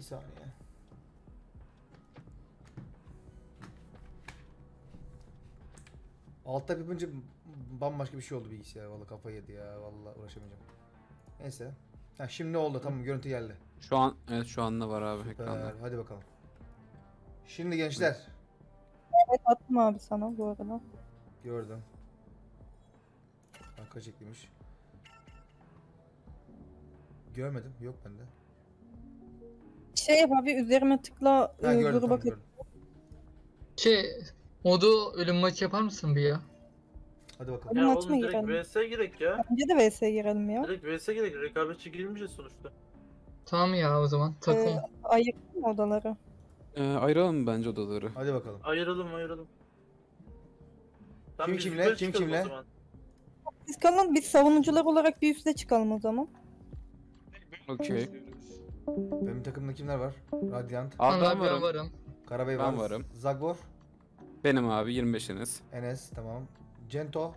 saniye. Alt tab yapınca bambaşka bir şey oldu bilgisayar. Vallahi kafayı yedi ya. Vallahi uğraşamayacağım. Neyse. Ha, şimdi oldu, tamam, görüntü geldi. Şu an evet, şu anda var abi Süper. ekranda. Hadi bakalım. Şimdi gençler. Evet, attım abi sana bu arada. Gördüm. Arka çekilmiş. Görmedim. Yok bende. Şey yap abi, üzerime tıkla, Ha, gördüm, dur tamam, bakayım. gördüm. Modu ölüm maçı yapar mısın bir ya? Hadi bakalım. Ölüm Ya maçı mı oğlum direkt girelim? VS'e girek ya. Bence de VS'ye girelim ya. Direkt VS'e girek. Rekabetçi girmeyeceğiz sonuçta. Tamam ya o zaman takım. Ayırdım mı odaları? Ayıralım bence odaları. Hadi bakalım. Ayıralım. Tamam, Kim biz kimle, yukarı kim çıkalım kimle? o zaman. Siz kalın, biz savunucular olarak bir üste çıkalım o zaman. Okey. Benim takımda kimler var? Radiant. Abi ben Ben varım. varım. Karabey Ben var. varım. Zagor. Benim abi 25'iniz. Enes, tamam. Cento.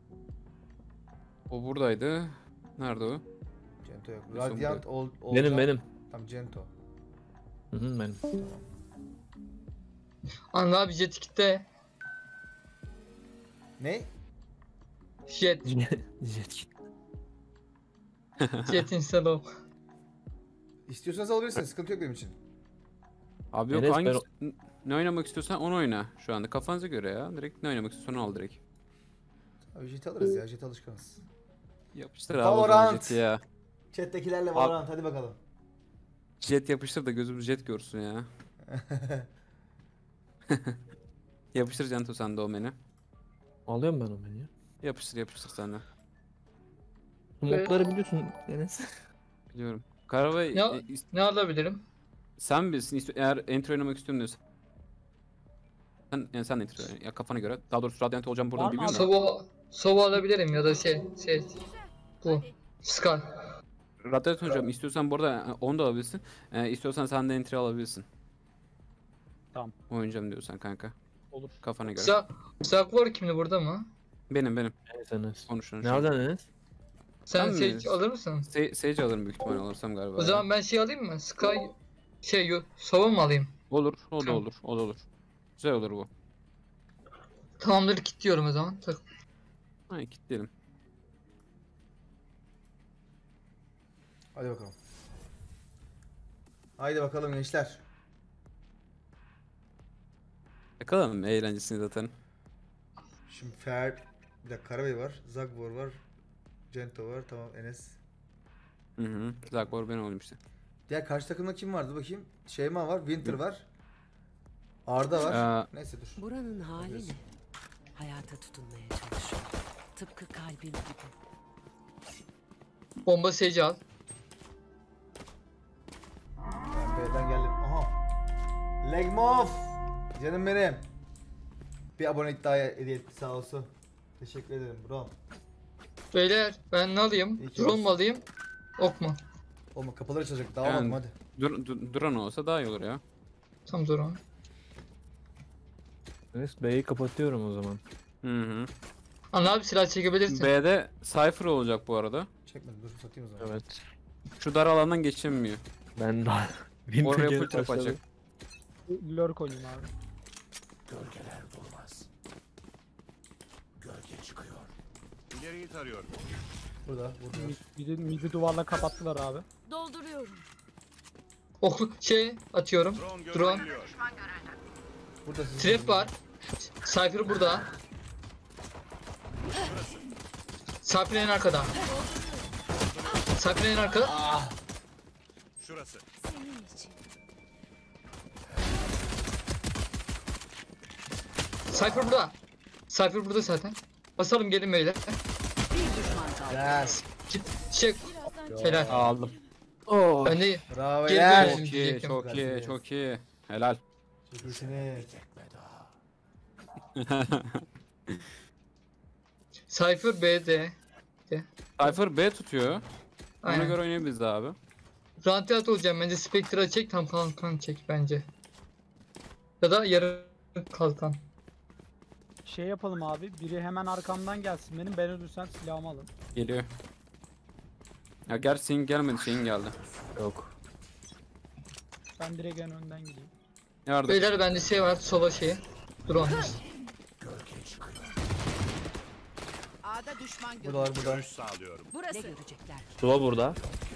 O buradaydı. Nerede o? Cento yok. Nasıl Radiant, Benim. Tamam, Cento. Hı, benim. Anla abi jet kitle. Ne? Jet. Jet. Jet install. İstiyorsanız alabilirsiniz. Sıkıntı yok benim için. Abi yok, Enes, hangisi ne oynamak istiyorsan onu oyna şu anda. Kafanıza göre ya. Direkt ne oynamak istiyorsan onu al direkt. Abi jet alırız ya. Jet alışkanız. Yapıştır abi o zaman Valorant. jeti ya. Chat'tekilerle Valorant, hadi bakalım. Jet yapıştır da gözümüz jet görsün ya. Yapıştır Cento sen de o menü. Alıyorum ben onu ya. Yapıştır sen de. Smokları biliyorsun Enes. Biliyorum. Karavay Ya- Ne alabilirim? sen bilsin. Eğer entry oynamak istiyorum diyorsan. Sen entry oyna. Ya kafana göre. Daha doğrusu Radiant olacağım buradan Var mı biliyor musun? Sova alabilirim ya da bu. Scar. Radiant hocam istiyorsan bu arada onu da alabilirsin. İstiyorsan sen de entry alabilirsin. Tamam. Oynayacağım diyorsan kanka. Olur. Kafana göre. Zak var kimdi burada mı? Benim. Enes. Konuşun. Nereden Enes? Sen Sen Sage mi? alır mısın? Sage alırım büyük ihtimal alırsam galiba. O zaman ben şey alayım mı? Sova mı alayım? Olur. O da Tamam. olur. O da olur. Güzel olur bu. Tamamdır kilitliyorum o zaman. Hayır kilitleyelim. Hadi bakalım. Haydi bakalım gençler. Bakalım eğlencesini zaten. Şimdi bir dakika, Karabey var. Zagbor var. Cento var. Tamam, Enes. Hı. Zakbor ben olayım işte. Diğer karşı takımda kim vardı bakayım? Şeyma var. Winter var. Arda var. Neyse dur. Buranın hali Bakıyoruz. ne? Hayata tutunmaya çalışıyor. Tıpkı kalbim gibi. Bomba Sage al. Ben B'den geldim. Aha. Legmof. Canım benim. Bir abonelik daha hediye etti, sağ olsun. Teşekkür ederim bro. Beyler ben ne alayım? İyi ki Drone varsın. mu alayım? Ok mu? Oğlum kapıları çalacak. Daha Yani- hadi. Duran olsa daha iyi olur ya. Tam drone. Enes B'yi kapatıyorum o zaman. Hı. Anla abi silah çekebilirsin. B'de Cypher olacak bu arada. Çekmedim, dur satayım o zaman. Evet. Şu dar alandan geçemiyor. Ben daha... Oraya full trap açacak. Lurk oynayayım abi. İleriyi tarıyorum. Burada. Midi duvarla kapattılar abi. Dolduruyorum. Ok atıyorum. Drone Drone. gönderiliyor. Burada sizin. Trap var. Cypher burada. Cypher en arkada. Cypher en arkada. Şurası. Senin için. Cypher burada. Cypher burada zaten. Basalım gelin beyler. Bir düşman kaldı. Yes. Çek. Helal. Aldım. Oo. Ben de Bravo Geri ya. dön. Çok iyi, Diyecektim. çok iyi, çok iyi. Helal. Çok iyisiniz. Cypher B'de. Cypher B tutuyor. Ona Aynen. göre oynayabiliriz abi. Rantiyat olacağım bence. Spectre'a çek, tam kalkan çek bence. Ya da yarı kalkan. Şey yapalım abi. Biri hemen arkamdan gelsin benim. Ben ölürsem silahımı alın. Geliyor. Ya gerçi senin gelmedi, şeyin geldi. Yok. Ben direkt en önden gideyim. Yardım. Beyler bende şey var, sola şeyi. Drone. A'da düşman görüldü. Buradalar burada. Görüş sağlıyorum. Burası. Ne görecekler? Tuva burada.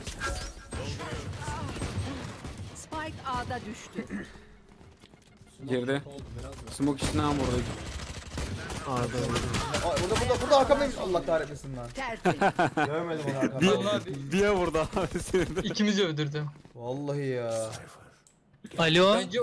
Spike A'da düştü. Girdi. Smoke içinden vurdu. Arda Aa, burada arkamdaymış. Allah kahretmesin lan. Tertemiz. Görmedim onu arkamda. Diye vurdu abi seni de. İkimizi öldürdü. Vallahi ya. Alo. Bence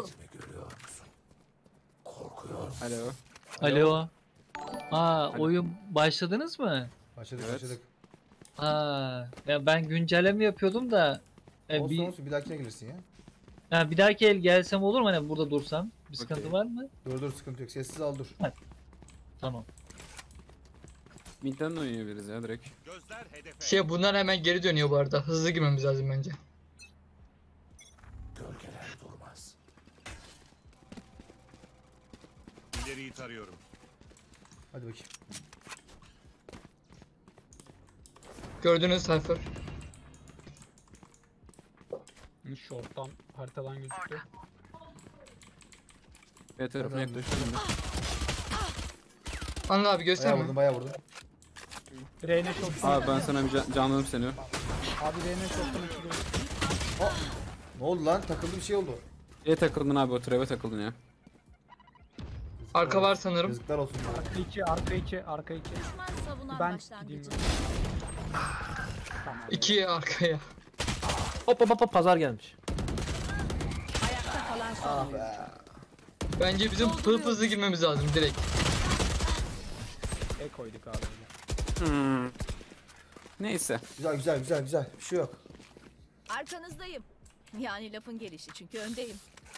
Alo. Alo. Aa, oyun başladınız mı? Başladık Evet. başladık. Aa, ya ben güncelleme yapıyordum da Olsun olsun bir dahakine gelirsin ya. bir dahaki el gelsem olur mu hani burada dursam? Bir sıkıntı Okey. var mı? Dur sıkıntı yok. Sessiz al dur. Tamam. Mid'den de oynayabiliriz ya direkt. Gözler hedefe. şey bunlar hemen geri dönüyor bu arada. Hızlı girmemiz lazım bence. İleriyi tarıyorum. Hadi bakayım. Gördünüz Cypher. Short'tan haritadan gözüküyor. B tarafına yaklaşıyorum ben. Anıl abi Bayağı gösterme. vurdum bayağı vurdum. Reyne short'tan. Abi ben sana bir canladım seni. Abi Reyne short'tan açılıyor. Ne oldu lan? Takıldı bir şey oldu. Neye takıldın abi o trap'e takıldın ya. Arka var sanırım. Yazıklar olsun. Arka 2, arka 2, arka 2. Ben gideyim. Tamam. 2'ye arkaya. Hop hop hop pazar gelmiş. Ayakta kalan son Ah oyuncu. be. Bence bizim hızlı girmemiz lazım direkt. E koyduk abi. Neyse. Güzel. Bir şey yok. Arkanızdayım. Yani lafın gelişi çünkü öndeyim.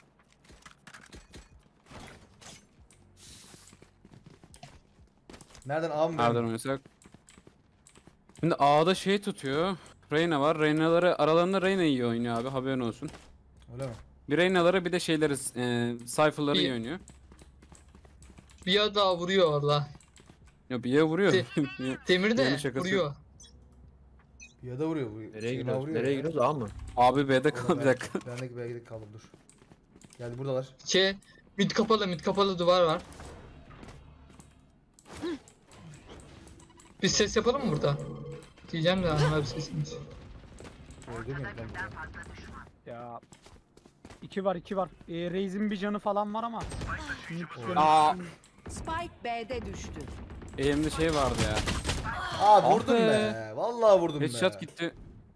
Nereden ağ mı? Nereden benim? oynasak? Şimdi A'da şey tutuyor. Reyna var. Reyna'ları aralarında Reyna iyi oynuyor abi haberin olsun. Öyle mi? Bir Reyna'ları bir de şeyleri Cypher'ları iyi Bir- oynuyor. Bir daha vuruyor orada. Ya bir yere vuruyor. Demir de Yani şakası vuruyor. Ya da vuruyor. Nereye Şeyma gidiyoruz? vuruyor Nereye ya. gidiyoruz? A mı? Abi B'de kal bir dakika. Ben de B'ye gidip kaldım dur. Geldi buradalar. Şey mid kapalı duvar var. Bir ses yapalım mı burada? Diyeceğim de Anıl abi sesimiz. Öldü mü? Ya 2 var. Reis'in bir canı falan var ama. Aa. Spike B'de düştü. Elimde şey vardı ya. Aa vurdum be. be. Vallahi vurdum be. Headshot gitti.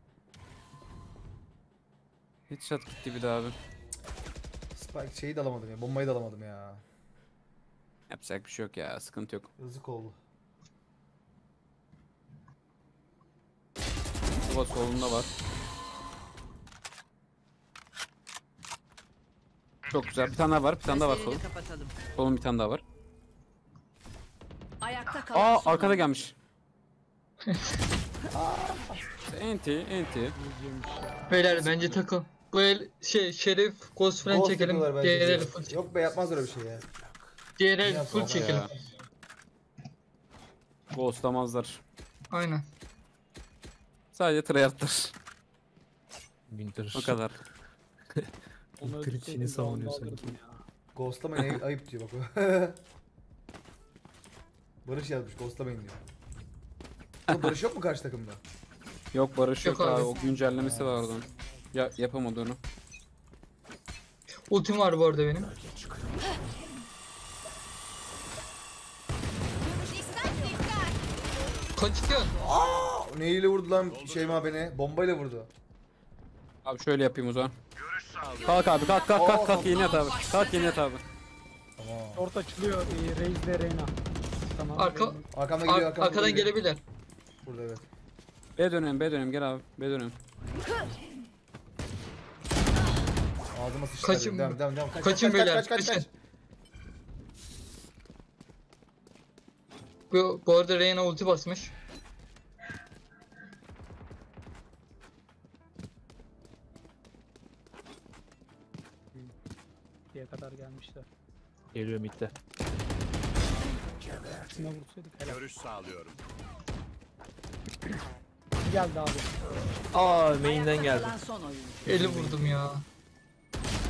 Headshot gitti bir daha abi. Spike şeyi de alamadım ya. Bombayı da alamadım ya. Yapacak bir şey yok ya. Sıkıntı yok. Yazık oldu. Baba solunda var. Çok güzel. Bir tane daha var. Bir tane daha var solun. Gözlerini kapatalım. Solun bir tane daha var. Ayakta kalan Aa son arkada oyuncu. gelmiş. Enti. Beyler bence takıl. Bu el şey Şerif Ghost falan Ghost çekelim. yapıyorlar Diğer bence. el full, Yok be yapmaz öyle bir şey ya. diğer el Yapma full ya. çekelim. Ghostlamazlar. Aynen. Sadece tryhardlar. Winter. O kadar. Onu Kırık öldürseydim içini savunuyor round'u sanki. alırdım ya. Ghostlamayın ayıp diyor bak o. Barış yazmış ghostlamayın diyor. Oğlum Barış yok mu karşı takımda? Yok Barış yok, Yok abi. abi. O güncellemesi vardı onun. Ya yapamadı onu. Ultim var bu arada benim. Kaç gidiyorsun? Neyle vurdu lan Şeyma beni? Bombayla vurdu. Abi şöyle yapayım o zaman. Kalk abi kalk yeni at abi. Kalk yeni at abi. Tamam. Short açılıyor. Reis de Reyna. Tamam. Arka, Arkamda geliyor arkadan geliyor. gelebilir. Burada evet. B dönem gel abi. B dönem. Ağzıma sıçtı. Kaçın- Devam. Kaçın beyler, kaçın. Bu arada Reyna ulti basmış. Diye kadar gelmişler. Geliyor midde. İkisine vursaydık helal. Görüş sağlıyorum. Geldi abi. Aa main'den geldi. Kalan son oyuncu. Eli vurdum ya.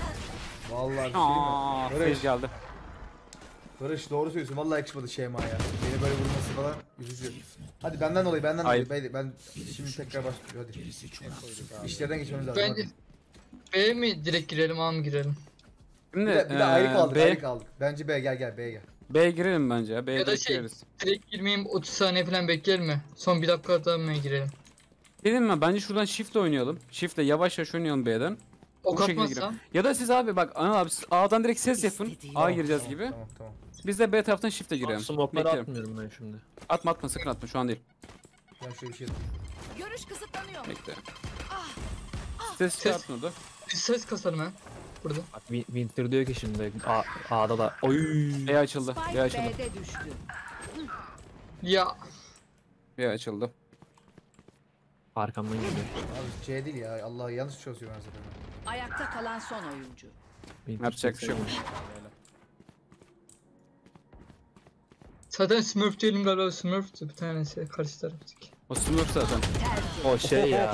Vallahi bir şey Aaa değil mi? Fez geldi. Barış doğru söylüyorsun. Vallahi yakışmadı Şeyma ya. Beni böyle vurması falan üzücü. Hadi benden dolayı Hayır. Ben şimdi tekrar başlıyorum hadi. İşlerden geçmemiz lazım. Bence Hadi. B'ye mi direkt girelim A mı girelim? Şimdi Bir de ayrı kaldık, B, ayrı kaldık. Bence B gel B'ye gel. B'ye girelim bence ya. B'ye Ya da direkt şey- gireriz. Direkt girmeyeyim 30 saniye falan bekleyelim mi? Son bir dakika daha mı girelim? Dedim mi? Bence şuradan shift'le oynayalım. Shift'le yavaş yavaş oynayalım B'den. Ok Bu şekilde atmazsam. Ya da siz abi bak Anıl abi siz A'dan direkt ses yapın. İstediğin- A gireceğiz Tamam, gibi. Tamam. Biz de B taraftan shift'e girelim. Smoke'ları Bekleyelim. atmıyorum ben şimdi. Atma sakın atma şu an değil. Ben şöyle bir şey yapayım. Görüş kısıtlanıyor. Bekle. Ses Ses- çıkartmadı. Bir ses kasarım ha. Burada. Bak Winter diyor ki şimdi A'da da. Oy. B açıldı. B Spike açıldı. B'de düştü. Ya B açıldı. Arkamdan geliyor. Abi C değil ya. Allah yanlış çalışıyor ben zaten. Ayakta kalan son oyuncu. Winter Yapacak bir şey yok. zaten Smurf diyelim galiba Smurf'tü bir tanesi karşı taraftaki. O Smurf zaten. O şey ya.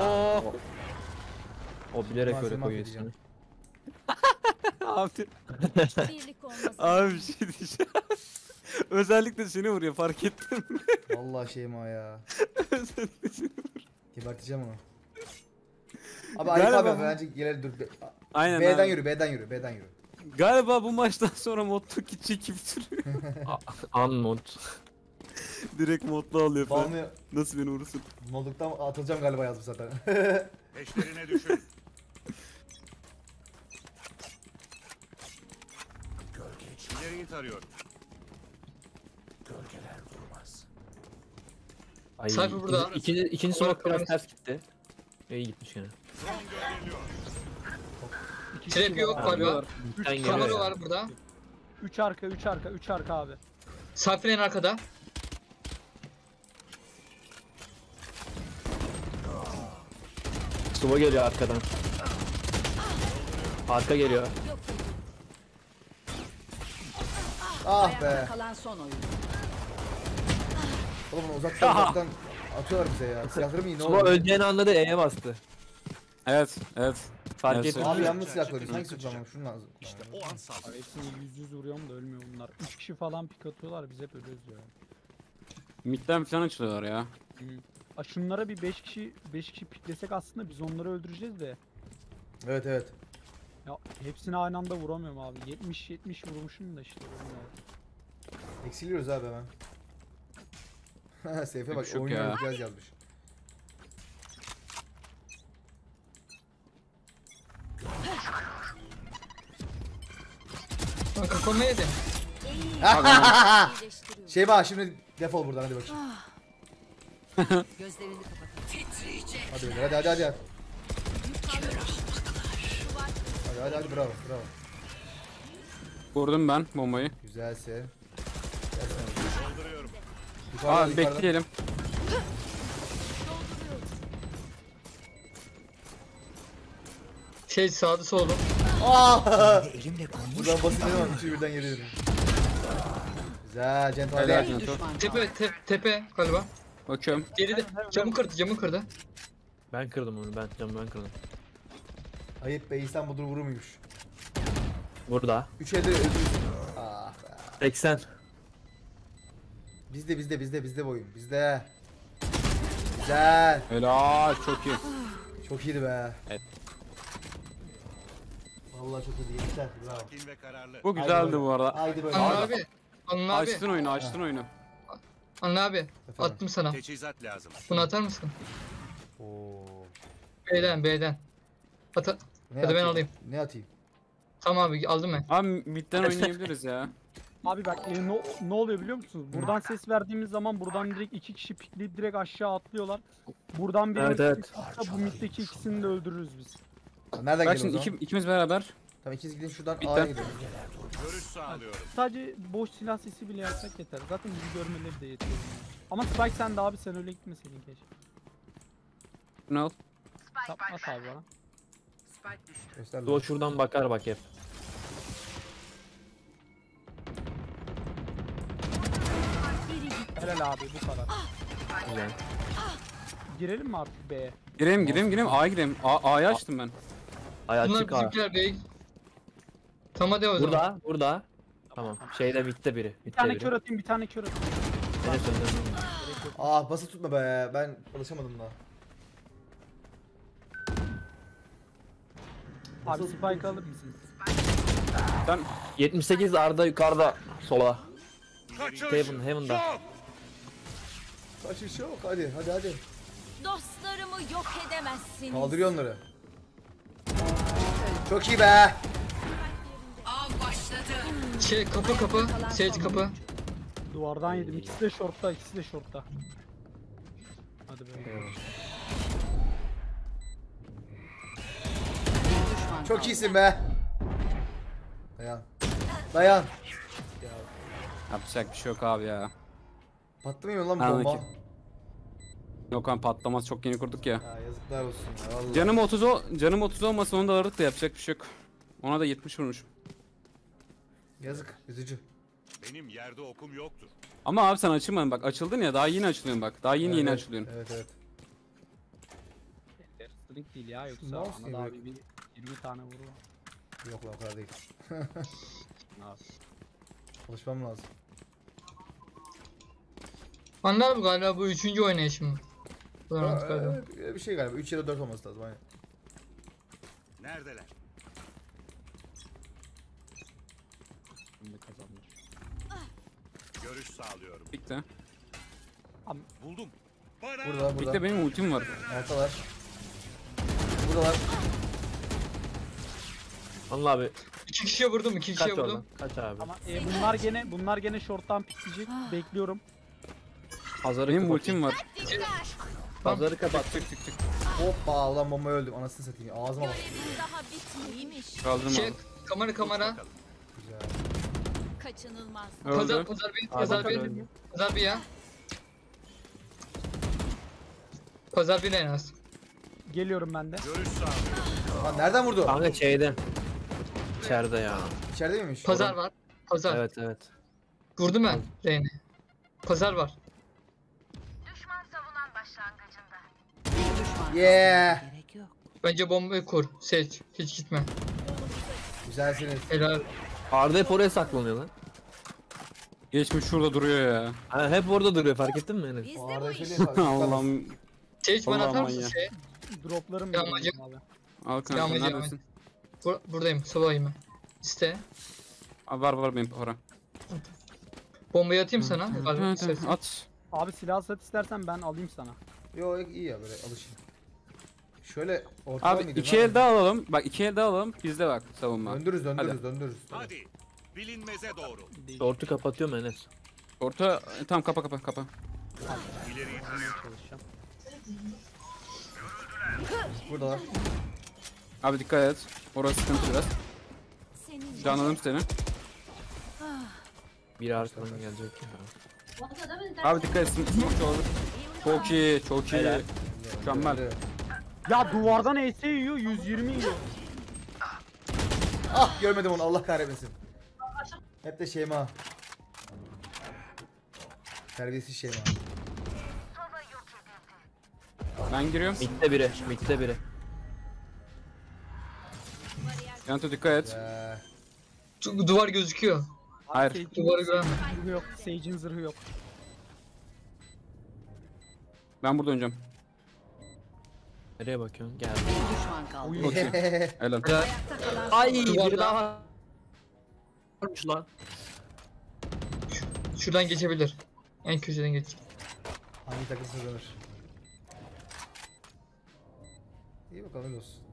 O bilerek Malzeme öyle koyuyor atacağım. ismini. Abi, Birlik olmasın. abi bir şey diyeceğim. Özellikle seni vuruyor fark ettim. Vallahi Şeyma ya. Geberteceğim onu. Abi ayıp Galiba abi bu- bence gelelim dur. Aynen B'den abi. yürü, B'den yürü, B'den yürü. Galiba bu maçtan sonra modlu çekip duruyor. Unmod. Direkt modlu alıyor falan. Balmıyor. Nasıl beni vurursun? Molduktan atılacağım galiba yazmış zaten. Peşlerine düşün. İleriyi tarıyorum. Ay, Cypher burada. İkinci smoke biraz ters gitti. İyi gitmiş gene. Trap yok galiba. Bitten Kamera geliyor ya. var burada. 3 arka 3 arka 3 arka abi. Cypher en arkada. Sumo geliyor arkadan. Arka geliyor. Ah Ayakta be. kalan son oyuncu. Oğlum uzaktan atıyorlar bize ya. Silahları mı iyi ne Sumo oldu? öleceğini anladı E'ye bastı. Evet, evet. Fark Evet, ettim. Abi yanlış silah koydum. Hangisi kullanmam? Şunu lazım. İşte o an saldır. Hepsini yüz vuruyorum da ölmüyor bunlar. 3 kişi falan pik atıyorlar biz hep ölüyoruz ya. Midden falan açılıyorlar ya. Aa, şunlara bir 5 kişi piklesek aslında biz onları öldüreceğiz de. Evet evet. Ya hepsini aynı anda vuramıyorum abi. 70 vurmuşum da işte olmuyor. Eksiliyoruz abi hemen. Seyfe bak Yok oyun ya. oynayacağız yazmış. Lan kafamı yedi. İyileştiriyorum. Şeyma şimdi defol buradan hadi bakayım. Gözlerini kapatalım. Hadi beyler, hadi. Hadi bravo. Vurdum ben bombayı. Güzelsin. Dolduruyorum. Aa bekleyelim. Şey sağda solda. Buradan basit ama üçü birden geliyorum. Güzel Cento Helal hadi. Bir Cento. düşman Tepe tepe galiba. Bakıyorum. Geride camı kırdı. Ben kırdım onu. Ben kırdım. Ayıp be İhsan budur vuru muymuş? Burada. 3 elde öldürürsün. Ah be. 80. Bizde bu oyun. Bizde. Güzel. Helal çok iyi. Çok iyiydi be. Evet. Vallahi çok iyiydi. Gençler. Bravo. Sakin ve kararlı. Bu güzeldi bu arada. Haydi böyle. Anla abi. Anla abi. Açtın oyunu, açtın oyunu. Anla abi. Efendim? Attım sana. Teçhizat lazım. Bunu atar mısın? Oo. B'den. At. Ne Ya da ben atayım? alayım. Ne atayım? Tamam abi aldım ben. Abi midden oynayabiliriz ya. Abi bak ne oluyor biliyor musunuz? Buradan ses verdiğimiz zaman buradan direkt 2 kişi pikleyip direkt aşağı atlıyorlar. Buradan biri Evet, evet. öldürürse bu middeki ikisini de öldürürüz biz. Nereden Bak geliyor o şimdi zaman? ikimiz beraber. Tamam ikiniz gidin şuradan Bitti. A'ya gidelim. Görüş sağlıyorum. Sadece boş silah sesi bile yapsak yeter. Zaten bizi görmeleri de yetiyor. Ama Spike sen de abi sen öyle gitmeseydin keşke. Bunu al. At abi bana. Göster lan. Sumo şuradan bakar bak hep. Helal abi bu kadar. Güzel. Girelim mi artık B'ye? Gireyim. A'ya gireyim. A'yı açtım ben. Ay Bunlar açık abi. bizimkiler bey. Tamam hadi o zaman. Burada, burada. Tamam. Şeyde bitti biri. Bir Bitti tane biri. kör atayım, bir tane kör atayım. Beni söndürdüm. Ah bası tutma be. Ben alışamadım daha. Abi spike alır mısınız? 78 Arda yukarıda. Sola. Kaçış Heaven'da. yok. Kaçış yok. Hadi hadi hadi. Dostlarımı yok edemezsiniz. Kaldırıyor onları. Çok iyi be. Av başladı. Şey kapı. Sage kapı. Duvardan yedim. İkisi de shortta, ikisi de shortta. Hadi be. Çok iyisin be. Dayan. Dayan. Yapacak bir şey yok abi ya. Patlamıyor lan bu Anladım bomba. ki. Yok lan patlamaz, çok yeni kurduk ya. Ya yazıklar olsun ya vallahi. Canım 30 olmasa onu da alırdık da yapacak bir şey yok. Ona da 70 vurmuşum. Yazık. Üzücü. Benim yerde okum yoktur. Ama abi sen açılmadın bak, açıldın ya, daha yeni açılıyorsun bak. Daha yeni Evet, açılıyorsun. Evet evet. String değil ya, yoksa Mouse Anadolu gibi. abi bir 20 tane vurur. Yok lan o kadar değil. Abi. Çalışmam lazım. Anlar abi galiba bu 3. oynayışım. Valorant Ha, galiba. evet, öyle bir şey galiba. 3 ya da 4 olması lazım aynen. Neredeler? Şimdi kazanmış. Görüş sağlıyorum. Bitti. Buldum. Para. Burada burada. Bitti, benim ultim var. Ortalar. Buradalar. Anıl abi. 2 kişiye vurdum, 2 Kaç kişiye oradan. vurdum. Kaç abi. Ama bunlar gene short'tan pikleyecek. Bekliyorum. Pazarı Benim kapat. ultim var. Pazarı kapat. Hoppa ulan bombaya öldüm. Anasını satayım. Ağzıma bak. Daha bitmeymiş. Kaldırma Şey, abi. kamera. Güzel. Kaçınılmaz. Pazar Öldü. bir, Abi, pazar bir. öldü. Pazar bir ya. Pazar bir en az. Geliyorum ben de. Görüş sağlıyorum. Lan nereden vurdu? Kanka şeyde. İçeride ya. İçeride miymiş? Pazar var. Pazar. Evet evet. Vurdum ben Reyne. Pazar var. Bir düşman Yeah. kaldı. Gerek yok. Bence bombayı kur. Seç. Hiç gitme. Güzelsiniz. Helal. Arda hep oraya saklanıyor lan. Geçmiş şurada duruyor ya. Ha, hep orada duruyor, fark ettin mi Enes? Biz O de arada bu şey iş. değil mi? Allah'ım. Seç bana Allah'ım atar mısın ya. şey? Droplarım Yağmacı. geliyor abi. Al kanka, Yağmacı, neredesin? Buradayım. Sobayım ben. İste. Abi var benim para. Bombayı atayım sana. Evet, Al, evet, istersen. at. Abi silah sat istersen ben alayım sana. Yo iyi ya böyle alışın. Şöyle ortada Abi mıydı? 2 el daha alalım. Bak 2 el daha alalım. Bizde bak savunma. Döndürürüz. Hadi. Bilinmeze doğru. Şortu kapatıyorum Enes. Orta tamam, kapa. İleri Çalışacağım. Buradalar. Abi dikkat et. Orası sıkıntı biraz. Senin Canladım seni. Biri arkadan gelecek ya. Abi dikkat et. Smoke olur. Çok iyi. Helal. Mükemmel. Öyle. Ya duvardan ES yiyor, 120 yiyor. Ah görmedim onu Allah kahretmesin. Hep de Şeyma. Terbiyesiz Şeyma. Ben giriyorum. Mid'de biri. Yanto dikkat et. Duvar gözüküyor. Hayır. Sage'in Duvarı göremem. zırhı yok. Sage'in zırhı yok. Ben burada oynayacağım. Nereye bakıyorsun? Geldi. bir düşman kaldı. Uy. Çok iyi. Helal. Helal. Ayakta kalan Ay Duvarda- biri daha varmış lan. Şuradan geçebilir. En köşeden geç. Hangi takım kazanır? İyi bakalım öyle olsun.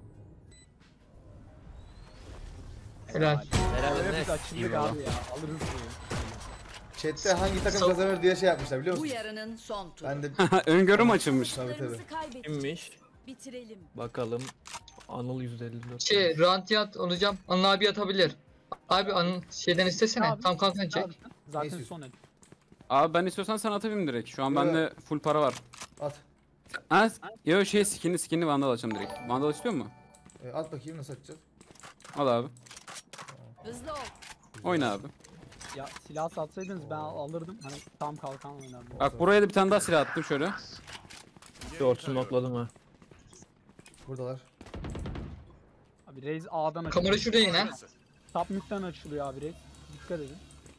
Helal. Helal Böyle Enes. biz açıldık abi ya. Alırız bunu. Chat'te hangi takım kazanır diye şey yapmışlar biliyor bu musun? yarının son turu. Ben de Öngörüm açılmış. tabii. Dostlarımızı kaybettik. Kimmiş? Bitirelim. Bakalım. Anıl 154. Şey Rantiyat olacağım. Anıl abi atabilir. Abi Anıl şeyden istesene. Abi. Tam kalkan çek. Abi, zaten Neyse. son el. Abi ben istiyorsan sana atayım direkt. Şu an Yo. bende full para var. At. Ha, yo şey skinli vandal açacağım direkt. Vandal istiyor mu? At bakayım nasıl atacağız? Al abi. Hızlı ol. Oyna abi. Ya silah satsaydınız ben alırdım. Hani tam kalkan oynardım. Bak buraya da bir tane daha silah attım şöyle. Short'u nokladım ha. Buradalar. Abi Raze A'dan açıyor. Kamera şurada yine. Top mid'den açılıyor abi reis. Dikkat edin.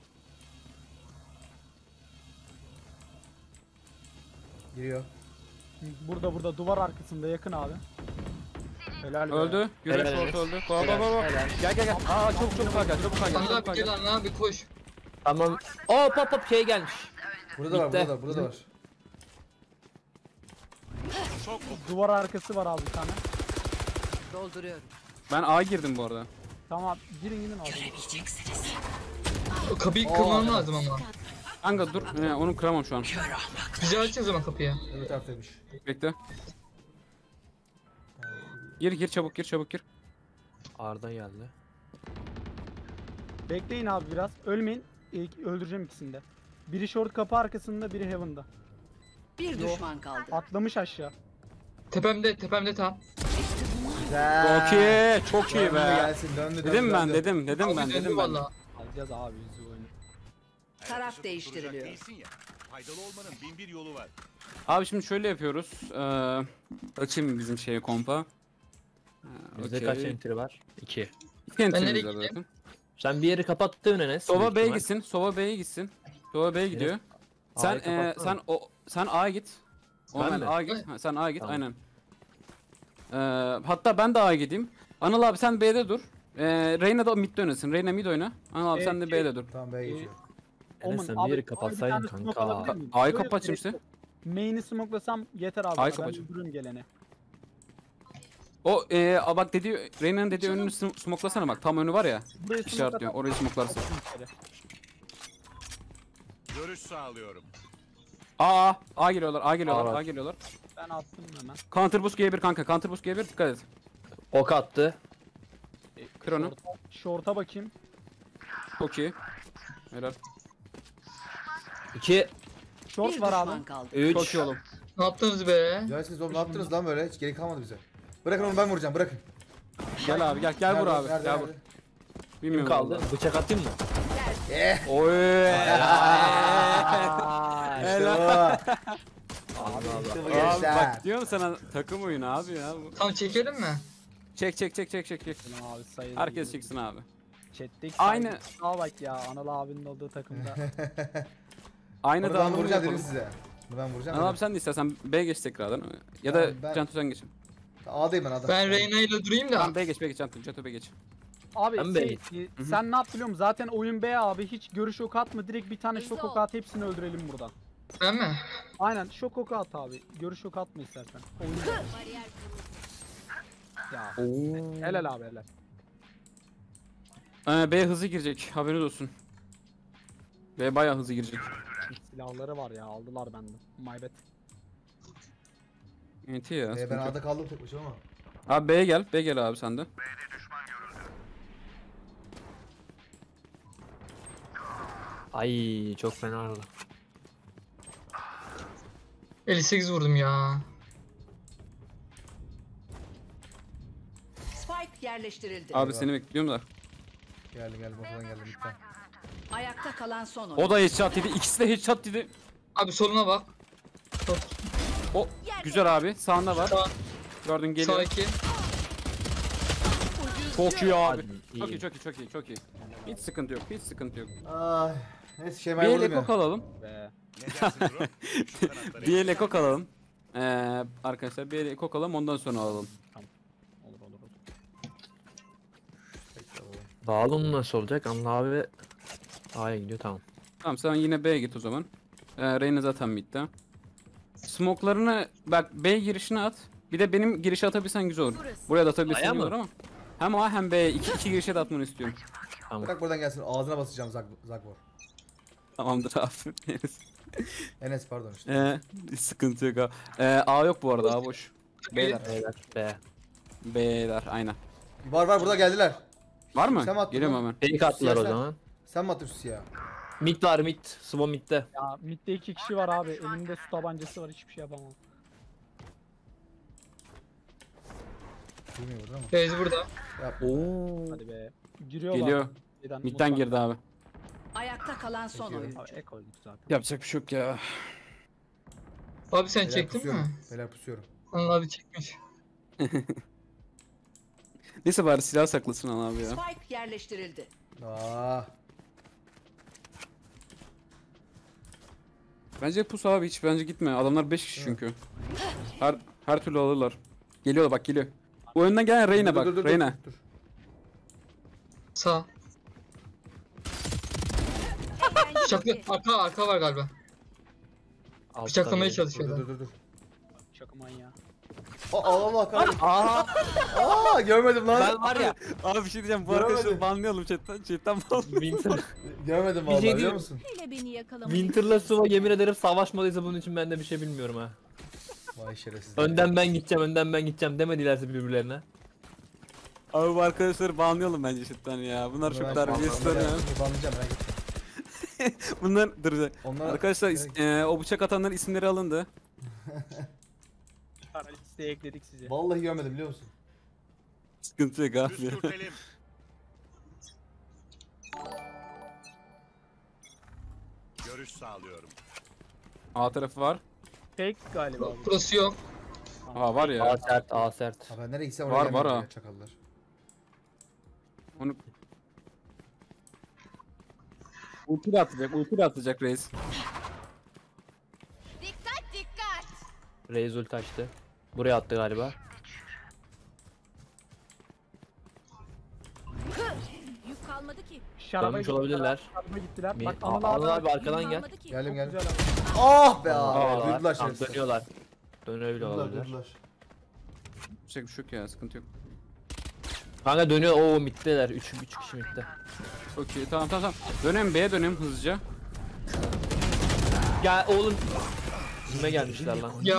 Giriyor. Burada duvar arkasında yakın abi. Helal be. Öldü. Güreş Helal short öldü. Baba Helal, baba. helal. Gel. Aa çabuk gel. Çabuk gel. Anıl Çabuk abi gel. gel Anıl abi koş. Tamam. Hop hop hop şey gelmiş. Burada da var, Bitti. burada da var. Çok oku. Duvar arkası var abi bir tane. Dolduruyorum. Ben A girdim bu arada. Tamam gidin abi. Göremeyeceksiniz. O kapıyı kırmam lazım ama. Kanka dur. Onu kıramam şu an. Bizi aç o zaman kapıyı. Öbür taraftaymış. Bekle. Gir çabuk gir. Arda geldi. Bekleyin abi biraz. Ölmeyin. Öldüreceğim ikisini de. Biri short kapı arkasında, biri heaven'da. Bir düşman kaldı. Atlamış aşağı. Tepemde tam. Güzel. Çok iyi Döndü be. gelsin, döndü. Dedim ben döndü. dedim Abi ben döndü dedim ben. valla. Alacağız abi yüzü oyunu. Taraf Ayakta değiştiriliyor. duracak değilsin ya. Faydalı olmanın bin bir yolu var. Abi şimdi şöyle yapıyoruz. Açayım bizim şeye kompa. Bizde kaç entry var? 2. İki entrimiz nereye var gideyim? zaten. Sen bir yeri kapattın Enes. Sova büyük B'ye ihtimal. gitsin. Sova B'ye gitsin. Sova B'ye gidiyor. Sen A'yı kapatsana. sen A'ya git. Ben Omen mi? A'ya git. Ha, sen A'ya git Tamam. aynen. Hatta ben de A'ya gideyim. Anıl abi sen B'de dur. Reyna da mid oynasın. Reyna mid oyna. Anıl abi sen de B'de dur. Tamam B'ye geçiyor. Enes sen Omen, bir yeri abi, kapatsaydın bir tane smoke kanka. alabilir miyim? A'yı Şöyle kapatayım işte. Main'i smoklasam yeter abi. A'yı Ben kapatacağım. öldürürüm geleni. O bak dediği Reyna'nın dediği önünü smoklasana bak. Tam önü var ya. Burayı İşaret diyor. Orayı smoklarsın. Görüş sağlıyorum. A geliyorlar. A geliyorlar. A var. A geliyorlar. Ben attım hemen. Counter boost G1 kanka. Counter boost G1 dikkat et. Ok attı. Kır onu. Short'a bakayım. Çok iyi. Helal. 2. Short Bir var abi. düşman kaldı. 3. Çok iyi oğlum. Ne yaptınız be? Ya siz oğlum ne yaptınız lan böyle? Hiç gerek kalmadı bize. Bırakın onu ben vuracağım, bırakın. Gel abi gel. Gel vur Nerede, abi. nerede, Gel vur. nerede? Kim Bilmiyorum. kaldı? vallahi. Bıçak atayım mı? Oy. İşte bu. Allah İşte Allah. bu Abi gençler. bak diyorum sana takım oyunu abi ya. bu. Tam çekelim mi? Çek. Benim abi sayılır. Herkes çeksin abi. Chat'teki Aynı- Aa bak ya Anıl abinin olduğu takımda. Aynı Onu ben dağılımı vuracağım yapalım. dedim size. Bunu ben vuracağım. Anıl abi dedim. sen de istersen B geç tekrardan. Ya da Ben- Cantu sen geç. A'dayım ben A'da. Ben Reyna ile durayım da. Tamam B geç Cantu B geç. Abi Ben sen ne yap biliyor musun? Zaten oyun B abi hiç görüş oku atma direkt bir tane şok oku at hepsini öldürelim buradan. Ben mi? Aynen şok oku at abi. Görüş oku atma istersen. Oyun B. Ya helal abi helal. B hızlı girecek. Haberiniz olsun. B bayağı hızlı girecek. Silahları var ya aldılar benden. My bad. Enti ya. Ben sıkıntı yok. A'da kaldım tek başıma ama. Abi B'ye gel. B gel abi sen de. Ay çok fena oldu. 58 vurdum ya. Spike yerleştirildi. Abi seni bekliyorum da. Geldim ortadan geldim lütfen. Ayakta kalan son O oyun. da headshot dedi. İkisi de headshot dedi. Abi soluna bak. O güzel abi. Sağında var. Sağ, Gördün sağ geliyor. 2. Çok iyi abi. Hadi, Çok iyi. iyi çok iyi. Hiç sıkıntı yok. Ay. Neyse şey Bir ben el vurdum ekok ya. alalım. Be. Ne dersin bro? Şu taraftan Bir el ekok alalım. Arkadaşlar bir el ekok alalım ondan sonra alalım. Olur. Dağılım nasıl olacak? Anla abi A'ya gidiyor tamam. Tamam sen yine B'ye git o zaman. Reyna zaten midde. Smoke'larını bak B girişine at. Bir de benim girişe atabilsen güzel olur. Buraya da atabilirsin A'ya iyi mı? olur ama. Hem A hem B iki girişe de atmanı istiyorum. Tamam. Bırak buradan gelsin, ağzına basacağım Zagvor. Tamamdır abi. Enes pardon işte. Sıkıntı yok abi. A yok bu arada A boş. B'ler. Beyler B. B'ler aynen. Var burada geldiler. Var mı? Sen mi attın Geliyorum lan? hemen. Fake attılar o Sen- zaman. Sen mi attın şu siyahı? Mid var mid. Swan midde. Ya midde 2 kişi var abi. Elimde su tabancası var hiçbir şey yapamam. Bilmiyorum ama. Beyzi burada. Oo. Hadi be. Giriyorlar. Geliyor. Midden Midden girdi abi. Ayakta kalan son oyun. Abi ek olduk zaten. Yapacak bir şey yok ya. Abi sen Beyler çektin pusuyorum. mi? Beyler pusuyorum. Allah abi çekmiş. Neyse bari silah saklasın abi ya. Spike yerleştirildi. Aa. Bence pus abi hiç bence gitme. Adamlar 5 kişi çünkü. Her türlü alırlar. Geliyorlar bak geliyor. Bu önden gelen Reyna bak. Reyna. Dur. Sağ. Bıçaklı arka var galiba. Altta Bıçaklamaya biri. çalışıyorlar. Dur. Şaka manyağı. Allah kahretsin. Aa görmedim lan. Ben var ya. Abi bir şey diyeceğim. Bu Göremedim. arkadaşları banlayalım chatten. Chatten banlayalım. Winter, Görmedim Bir vallahi şey biliyor diyeyim. musun? Hele beni yakalamayın. Winter'la Suva yemin ederim savaşmadıysa bunun için ben de bir şey bilmiyorum ha. Vay şerefsiz. Önden ben gideceğim demedilerse birbirlerine. Abi bu arkadaşları banlayalım bence chatten ya. Bunlar çok terbiyesiz ya. Banlayacağım ben gittim. Bunlar dur. Onlar Arkadaşlar o bıçak atanların isimleri alındı. Listeye ekledik sizi. Vallahi görmedim biliyor musun? Sıkıntı yok abi. Püskürtelim. Görüş sağlıyorum. A tarafı var. Fake galiba bu. Burası yok. Aa var ya. A sert. Ha ben nereye gitsem Var, oraya var gelmiyor ha. ya, çakallar. Onu ulti de atacak reis. Reis ult açtı. Buraya attı galiba. Yük kalmadı ki. Şaraba Dönmüş olabilirler. Şaraba gittiler. Bir, Bak Anıl Anıl abi abi. arkadan gel. Kalmadı ki. Geldim geldim. Güzel abi. Ah be Aa, abi. Duydular tamam, şerefsiz. dönüyorlar. Dönebiliyor olabilirler. Duydular. Bir şey yok ya sıkıntı yok. Kanka dönüyor. Oo mitteler. 3 kişi mitte. Okey tamam. Dönem B'ye dönem hızlıca. Ya oğlum. Kime gelmişler lan? Ya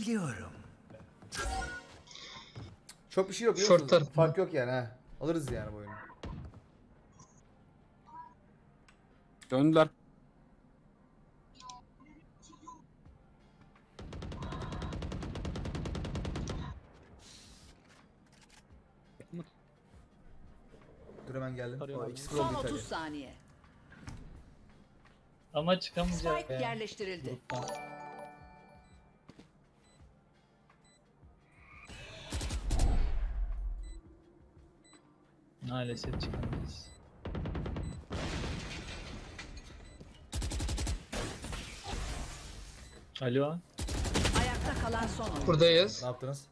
Çok bir şey yok biliyor Short musun? tarafı. Fark yok yani ha. Alırız yani bu oyunu. Döndüler. Dur hemen geldim. Tarıyorlar O beni. ikisi Son oldu 30 İtalya. saniye. Ama çıkamayacağız Spike ya. yerleştirildi. Maalesef çıkamayız. Alo. Ayakta kalan son oyun. buradayız. Ne yaptınız?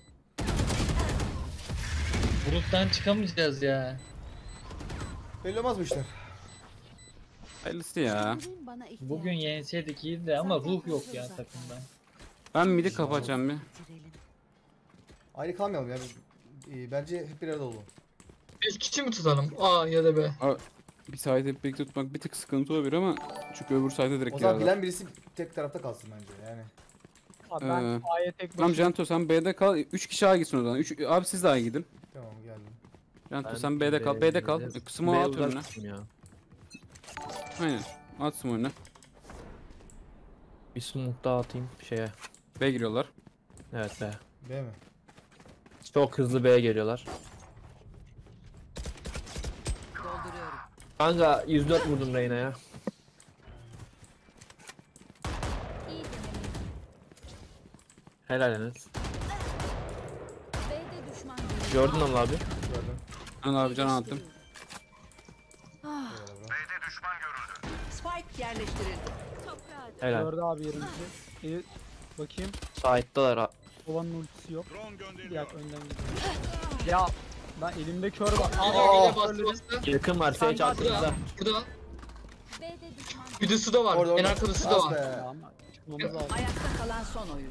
Buluttan çıkamayacağız ya. Belli olmaz bu işler. Hayırlısı ya. Bana ihtiyacı Bugün yenseydik iyiydi ama ruh yok ya takımda. Ben midi kapatacağım bir. bitirelim. Ayrı kalmayalım ya. Bence hep bir arada olalım. 5 kişi mi tutalım? A ya da B. Bir site'e birlikte tutmak bir tık sıkıntı olabilir ama çünkü öbür site'e direkt O zaman girerler. bilen birisi tek tarafta kalsın bence yani. Abi ben Ee, A'ya tek Tamam başına. Canto sen B'de kal. 3 kişi A gitsin o zaman. Abi siz de A'ya gidin. Tamam geldim. Canto sen B'de kal. B'de kal. Kısmı at önüne. Ya. Aynen. At önüne. Bir smoke daha atayım şeye. B giriyorlar. Evet be. B mi? Çok hızlı B'ye geliyorlar. Dolduruyorum. Kanka 104 vurdum Reyna'ya. İyi deneme. Helal Enes. B'de düşman Gördün Anıl abi. Gördüm. Anıl abi can attım. Ah. Spike yerleştirildi. Toprağa Helal. Gördü abi yerimizi. Bakayım. Side'dalar. ha. Kovanın ultisi yok. Drone Bir gönderiliyor. dakika önden gidiyor. Ya ben elimde kör var. A ile bastı. Yakın var. Sage Burada. altında. Burada. B'de düşman. Bir de suda var. Orada, En orada. arkada suda As var. be. Ya ama çıkmamız lazım. Ayakta kalan son oyun.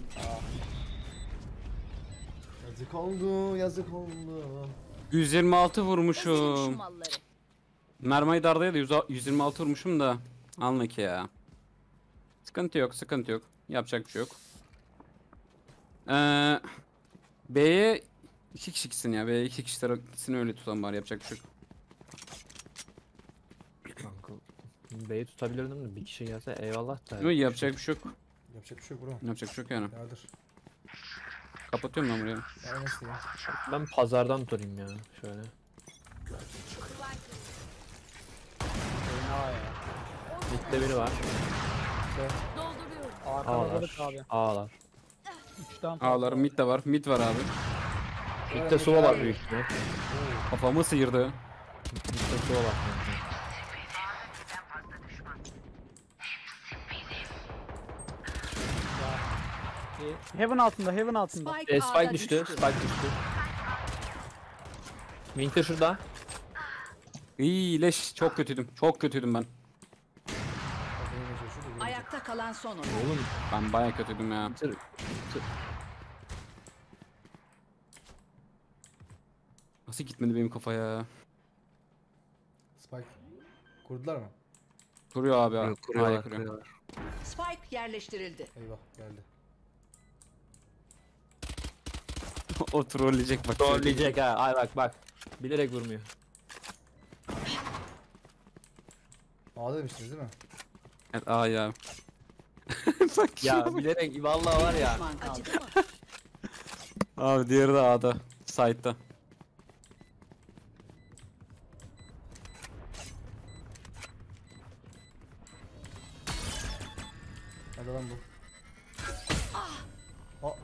Yazık oldu, yazık oldu. 126 Ezin şu vurmuşum. malları. Mermi dardaya da 126 vurmuşum da. Anla ki ya. Sıkıntı yok. Yapacak bir şey yok. B'ye 2 kişi gitsin ya. B'ye 2 kişi gitsin öyle tutan bari yapacak bir şey yok. Kanka. B'yi tutabilirdim de bir kişi gelse eyvallah da. Yok yapacak bir şey yok. Yapacak bir şey yok bro. Yapacak bir şey yok yani. Yardır. Kapatıyorum ben burayı. Ya nasıl ya? Ben pazardan durayım ya. Şöyle. Fena ya. Mid'de biri var. Dolduruyorum. Arkaladık A'lar. abi. A'lar. 3'ten A'lar mid de var. Mid var abi. Mid'de Sova var büyük ihtimal. Kafamı sıyırdı. Mid'de Sova var. Heaven altında, Heaven altında. Spike, Spike A'da düştü. Spike düştü. Winter şurada. İyi leş. Çok kötüydüm. Çok kötüydüm ben. Ayakta kalan son oyun. Oğlum Ben baya kötüydüm ya. Winter. Nasıl gitmedi benim kafaya? Spike. Kurdular mı? Kuruyor abi. A'yı Kuruyorlar, kuruyor. kuruyorlar. Spike yerleştirildi. Eyvah geldi. O trolleyecek bak. Trolleyecek ha. Ay bak. Bilerek vurmuyor. A'da demiştiniz değil mi? Evet A ya. Bak Ya bilerek vallahi var ya. Düşman kaldı. Abi diğeri de A'da. Side'da. Hadi lan bu. Aa.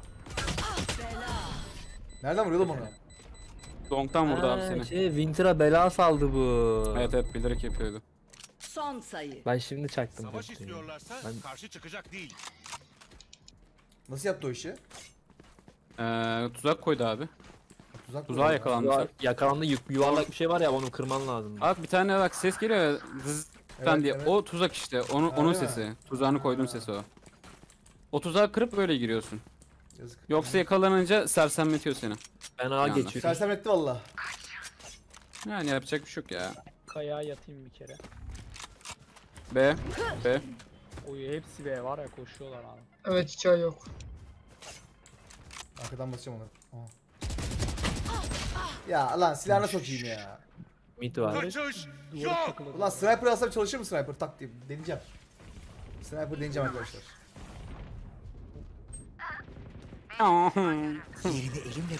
Nereden vuruyor lan onu? Long'tan vurdu abi seni. Winter'a bela saldı bu. Evet bilerek yapıyordu. Son sayı. Ben şimdi çaktım. Savaş tepkiyi. istiyorlarsa Ben- karşı çıkacak değil. Nasıl yaptı o işi? Tuzak koydu abi. Tuzak Tuzağa mı? yakalandı. Yakalandı yuvarlak bir şey var ya onu kırman lazım. Abi bir tane bak ses geliyor ya, zıztan Evet, diye. evet. O tuzak işte. Onun Öyle mi? sesi. Tuzağını koydum sesi o. O tuzağı kırıp böyle giriyorsun. Yazık. Yoksa yakalanınca sersemletiyor seni. Ben A Yanlış. geçiyorum. Sersem etti valla. Yani yapacak bir şey yok ya. Kayağa yatayım bir kere. B. B. Oy hepsi B var ya koşuyorlar abi. Evet hiç ay yok. Arkadan basacağım onu. Aha. Ya lan silahına sokayım ya. Mid var. Kaçış Duvara yok. takılır. Ulan sniper alsam çalışır mı sniper? Tak diye deneyeceğim. Sniper deneyeceğim arkadaşlar. Bir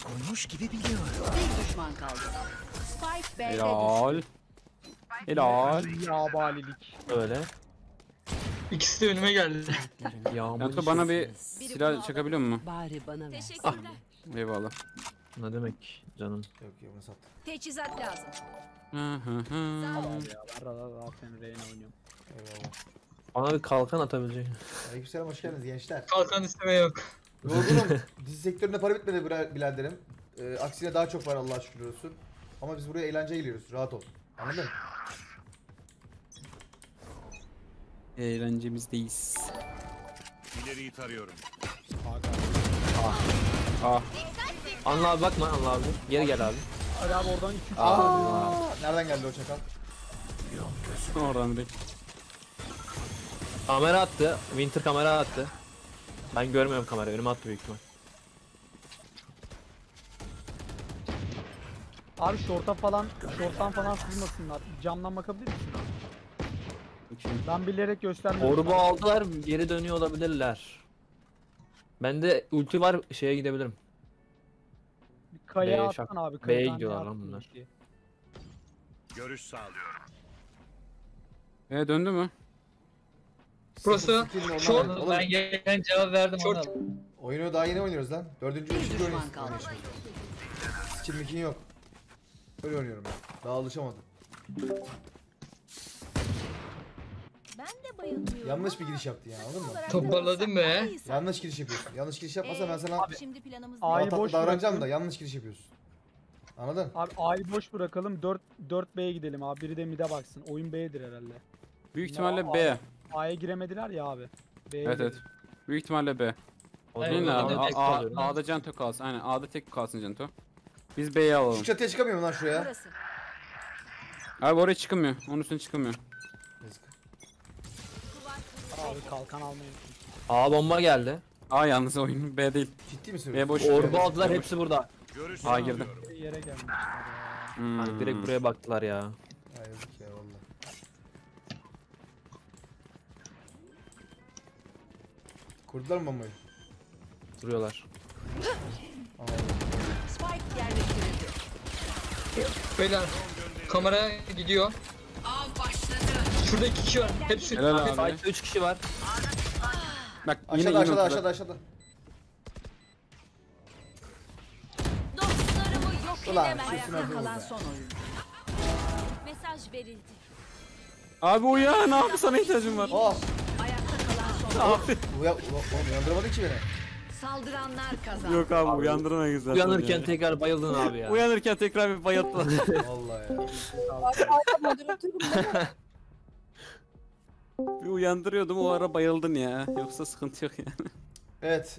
düşman kaldı. Spike B'de düştü. Helal. Helal. Yabalilik. Öyle. İkisi de önüme geldi. Yağmur. Yanto bana bir silah çakabiliyor musun? Bari bana ver. Eyvallah. Ne demek canım. Yok yok bunu sat. Teçhizat lazım. Hı hı hı. Ya zaten Reyna oynuyorum. Eyvallah. Bana bir kalkan atabilecek. Aleykümselam hoş geldiniz gençler. Kalkan isteme yok. Yorgunum. Dizi sektöründe para bitmedi biraderim. Aksine daha çok var Allah'a şükür olsun. Ama biz buraya eğlenceye geliyoruz. Rahat ol. Anladın? Eğlencemizdeyiz. İleriyi tarıyorum. Ah. Anla abi bakma Anla abi. Geri gel abi. Hadi abi oradan 2-3 Nereden geldi o çakal? Oradan direkt. Kamera attı. Winter kamera attı. Ben görmüyorum kamerayı. Önüme attı büyük ihtimal. Abi şorttan falan sızmasınlar. Camdan bakabilir misin abi? Ben bilerek göstermiyorum. Orbu aldılar. Geri dönüyor olabilirler. Bende ulti var. Şeye gidebilirim. Bir kayaya B'ye atsan abi. B'ye kayadan gidiyorlar ne lan yaptın bunlar. ki? Görüş sağlıyorum. Döndü mü? Burası short. Oğlum, Ben gelen cevap verdim Short. ona. oyunu daha yeni oynuyoruz lan. Dördüncü Bir üçüncü düşman oynuyoruz. kaldı. Skill'mikin yok. Böyle oynuyorum ben. Daha alışamadım. Ben de bayılıyorum. Yanlış bir giriş yaptı yani anladın mı? Toparladın be. Yanlış giriş yapıyorsun. Yanlış giriş yapmazsan ben sana Şimdi planımız Ay, daha tatlı boş davranacağım bırakın. da yanlış giriş yapıyorsun. Anladın? Abi A'yı boş bırakalım. 4 B'ye gidelim abi. Biri de mid'e baksın. Oyun B'dir herhalde. Büyük ihtimalle B. A'ya giremediler ya abi. B'ye Evet evet. gidelim. Büyük ihtimalle B. O Evet, zaman Aynen abi. ben de tek kalıyorum. A'da Canto kalsın. Aynen A'da tek kalsın Canto. Biz B'yi alalım. Şu çatıya çıkamıyor mu lan şuraya? Burası. Abi oraya çıkamıyor. Onun üstüne çıkamıyor. Yazık. Abi kalkan almayı unuttum. A bomba geldi. A yalnız oyun B değil. Ciddi misin? B boş. Orbu B aldılar boş. hepsi burada. Görüş A girdi. sağlıyorum. Bir yere gelmişler ya. Hmm. Hani direkt buraya baktılar ya. Ya yazık ya valla. Kurdular mı bombayı? Duruyorlar. Spike yerleştirildi. Beyler kamera gidiyor. Av başladı. Şurada 2 kişi var. Hepsi. Helal abi. Fight'ta 3 kişi var. Bak yine Aşağıda yine aşağıda aşağıda aşağıda. Dostlarımı Ulan şu Ayakta sınavı kalan be. son oyun. Mesaj verildi. Abi uyan abi, sana ihtiyacım var. Oh! Ayakta kalan son oyun. Oğlum uyandırmadın ki beni. Saldıranlar kazandı. Yok abi, uyandıramayız zaten. Uyanırken ya. tekrar bayıldın abi ya. Uyanırken tekrar bir bayılttılar. Vallahi ya. Arka moderatörüm değil mi? Bir uyandırıyordum, o ara bayıldın ya. Yoksa sıkıntı yok yani. Evet.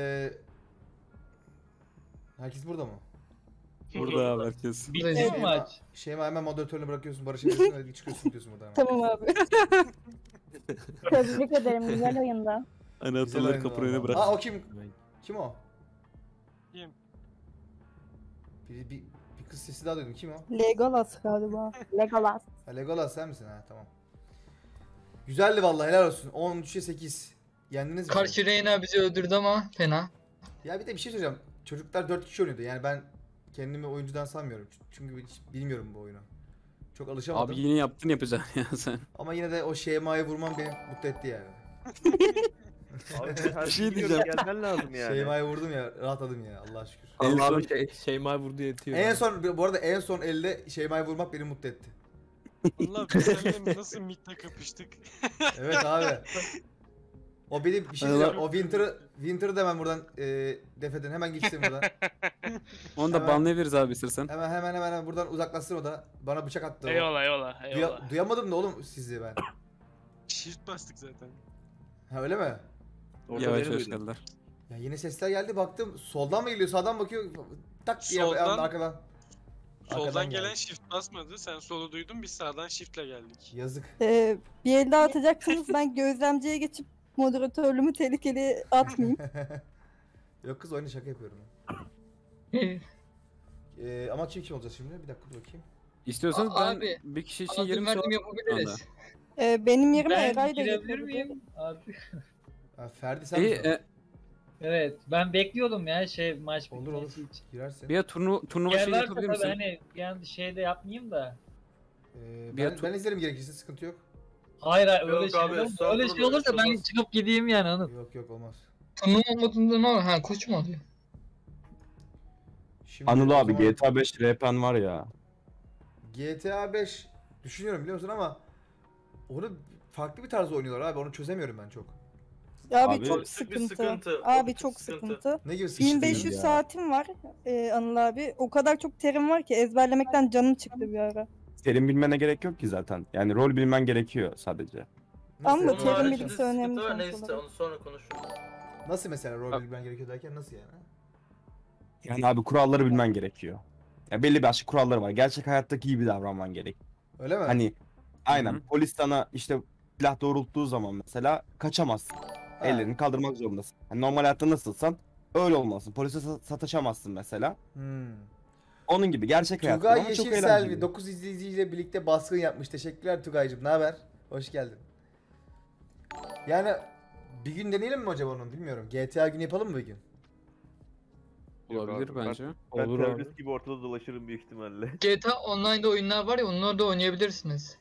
Herkes burada mı? Burada abi herkes. Bitti mi maç? Şeyma hemen moderatörünü bırakıyorsun. Barış'a veriyorsun. Hadi çıkıyorsun gidiyorsun buradan. Tamam abi. Tebrik ederim. Güzel oyunda. Anahtarları Güzel kapı oyun önüne oldu. bırak. Aa o kim? Kim o? Kim? Bir kız sesi daha duydum. Kim o? Legolas galiba. Legolas. Ha, Legolas sen misin? Ha tamam. Güzeldi vallahi, helal olsun. 13'e 8. Yendiniz mi? Karşı Reyna bizi öldürdü ama fena. Ya bir de bir şey söyleyeceğim. Çocuklar 4 kişi oynuyordu. Yani ben kendimi oyuncudan sanmıyorum. Çünkü hiç bilmiyorum bu oyunu. Çok alışamadım. Abi yeni yaptın yapacaksın ya sen. Ama yine de o Şeyma'yı vurmam beni mutlu etti yani. Abi her Bir şey şeyi diyeceğim. gelmen lazım yani. Şeyma'yı vurdum ya, rahatladım ya Allah'a şükür. En Allah son- abi Şeyma vurdu yetiyor. En son bu arada en son elde Şeyma'yı vurmak beni mutlu etti. Allah biz seninle nasıl midde kapıştık? Evet abi. O benim bir şey Allah- diyeceğim. O Winter'ı da hemen buradan def edin. Hemen geçsin buradan. Onu da Hemen- banlayabiliriz abi istersen. Hemen buradan uzaklaşsın o da. Bana bıçak attı. o. Eyvallah. Duyamadım da oğlum sizi ben. Shift bastık zaten. Ha öyle mi? Orada Yavaş beni yavaş duydum. geldiler. Ya yine sesler geldi, baktım soldan mı geliyor sağdan bakıyor, tak diye Soldan- arkadan. Arkadan geldi. shift basmadı. Sen solu duydun, biz sağdan shiftle geldik. Yazık. Bir el daha atacaksınız, ben gözlemciye geçip moderatörlüğümü tehlikeli atmayayım. Yok kız, oyunu şaka yapıyorum. Ama kim olacak şimdi? Bir dakika dur bakayım. İstiyorsanız ben Abi, bir kişi için Adım yerimi verdim sor. yapabiliriz. Benim yerime Ben Eray da girebilir getirdi. miyim? Abi. Ha, Ferdi sen İyi, misin? Evet ben bekliyordum ya maç Olur olur. bitmesi için. Girersin. Bir turnuva Yer şey varsa yapabilir tabii misin? hani yani şeyde yapmayayım da. Ben izlerim gerekirse, sıkıntı yok. Hayır öyle Yok şey abi, olur. Öyle estağfurullah, şey olursa ben olmaz. çıkıp gideyim yani Anıl. Yok olmaz. Turnuva olmadığında ne olur? Ha koç mu oluyor? Şimdi Anıl o abi zaman GTA 5 RP'n var ya. GTA 5 düşünüyorum biliyor musun, ama onu farklı bir tarzda oynuyorlar abi, onu çözemiyorum ben çok. Abi, Abi- çok Bir sıkıntı. sıkıntı. Abi Bir çok sıkıntı. sıkıntı. Ne gibi sıkıntı? 1500 ya. saatim var Anıl abi. O kadar çok terim var ki ezberlemekten canım çıktı bir ara. Senin bilmene gerek yok ki zaten. Yani rol bilmen gerekiyor sadece. Ama Nasıl, Onun terim haricinde bilgisi sıkıntı önemli var, sonuç neyse olarak. onu sonra konuşuruz. nasıl mesela rol bilmen gerekiyor derken nasıl yani? Yani abi kuralları bilmen gerekiyor. Ya belli başlı kuralları var. Gerçek hayattaki gibi davranman gerek. Öyle mi? Hani aynen Hı hı. polis sana işte silah doğrulttuğu zaman mesela kaçamazsın. Ha. Ellerini kaldırmak zorundasın. Yani normal hayatta nasılsan öyle olmalısın. Polise sataşamazsın mesela. Onun gibi gerçek hayatta Tugay ama çok Yeşil eğlenceli. Selvi 9 izleyiciyle birlikte baskın yapmış. Teşekkürler Tugay'cım. Ne haber? Hoş geldin. Yani bir gün deneyelim mi acaba onu, bilmiyorum. GTA günü yapalım mı bir gün? Olabilir abi, bence. Ben Olur abi. terörist gibi ortada dolaşırım büyük ihtimalle. GTA Online'da oyunlar var ya, onları da oynayabilirsiniz.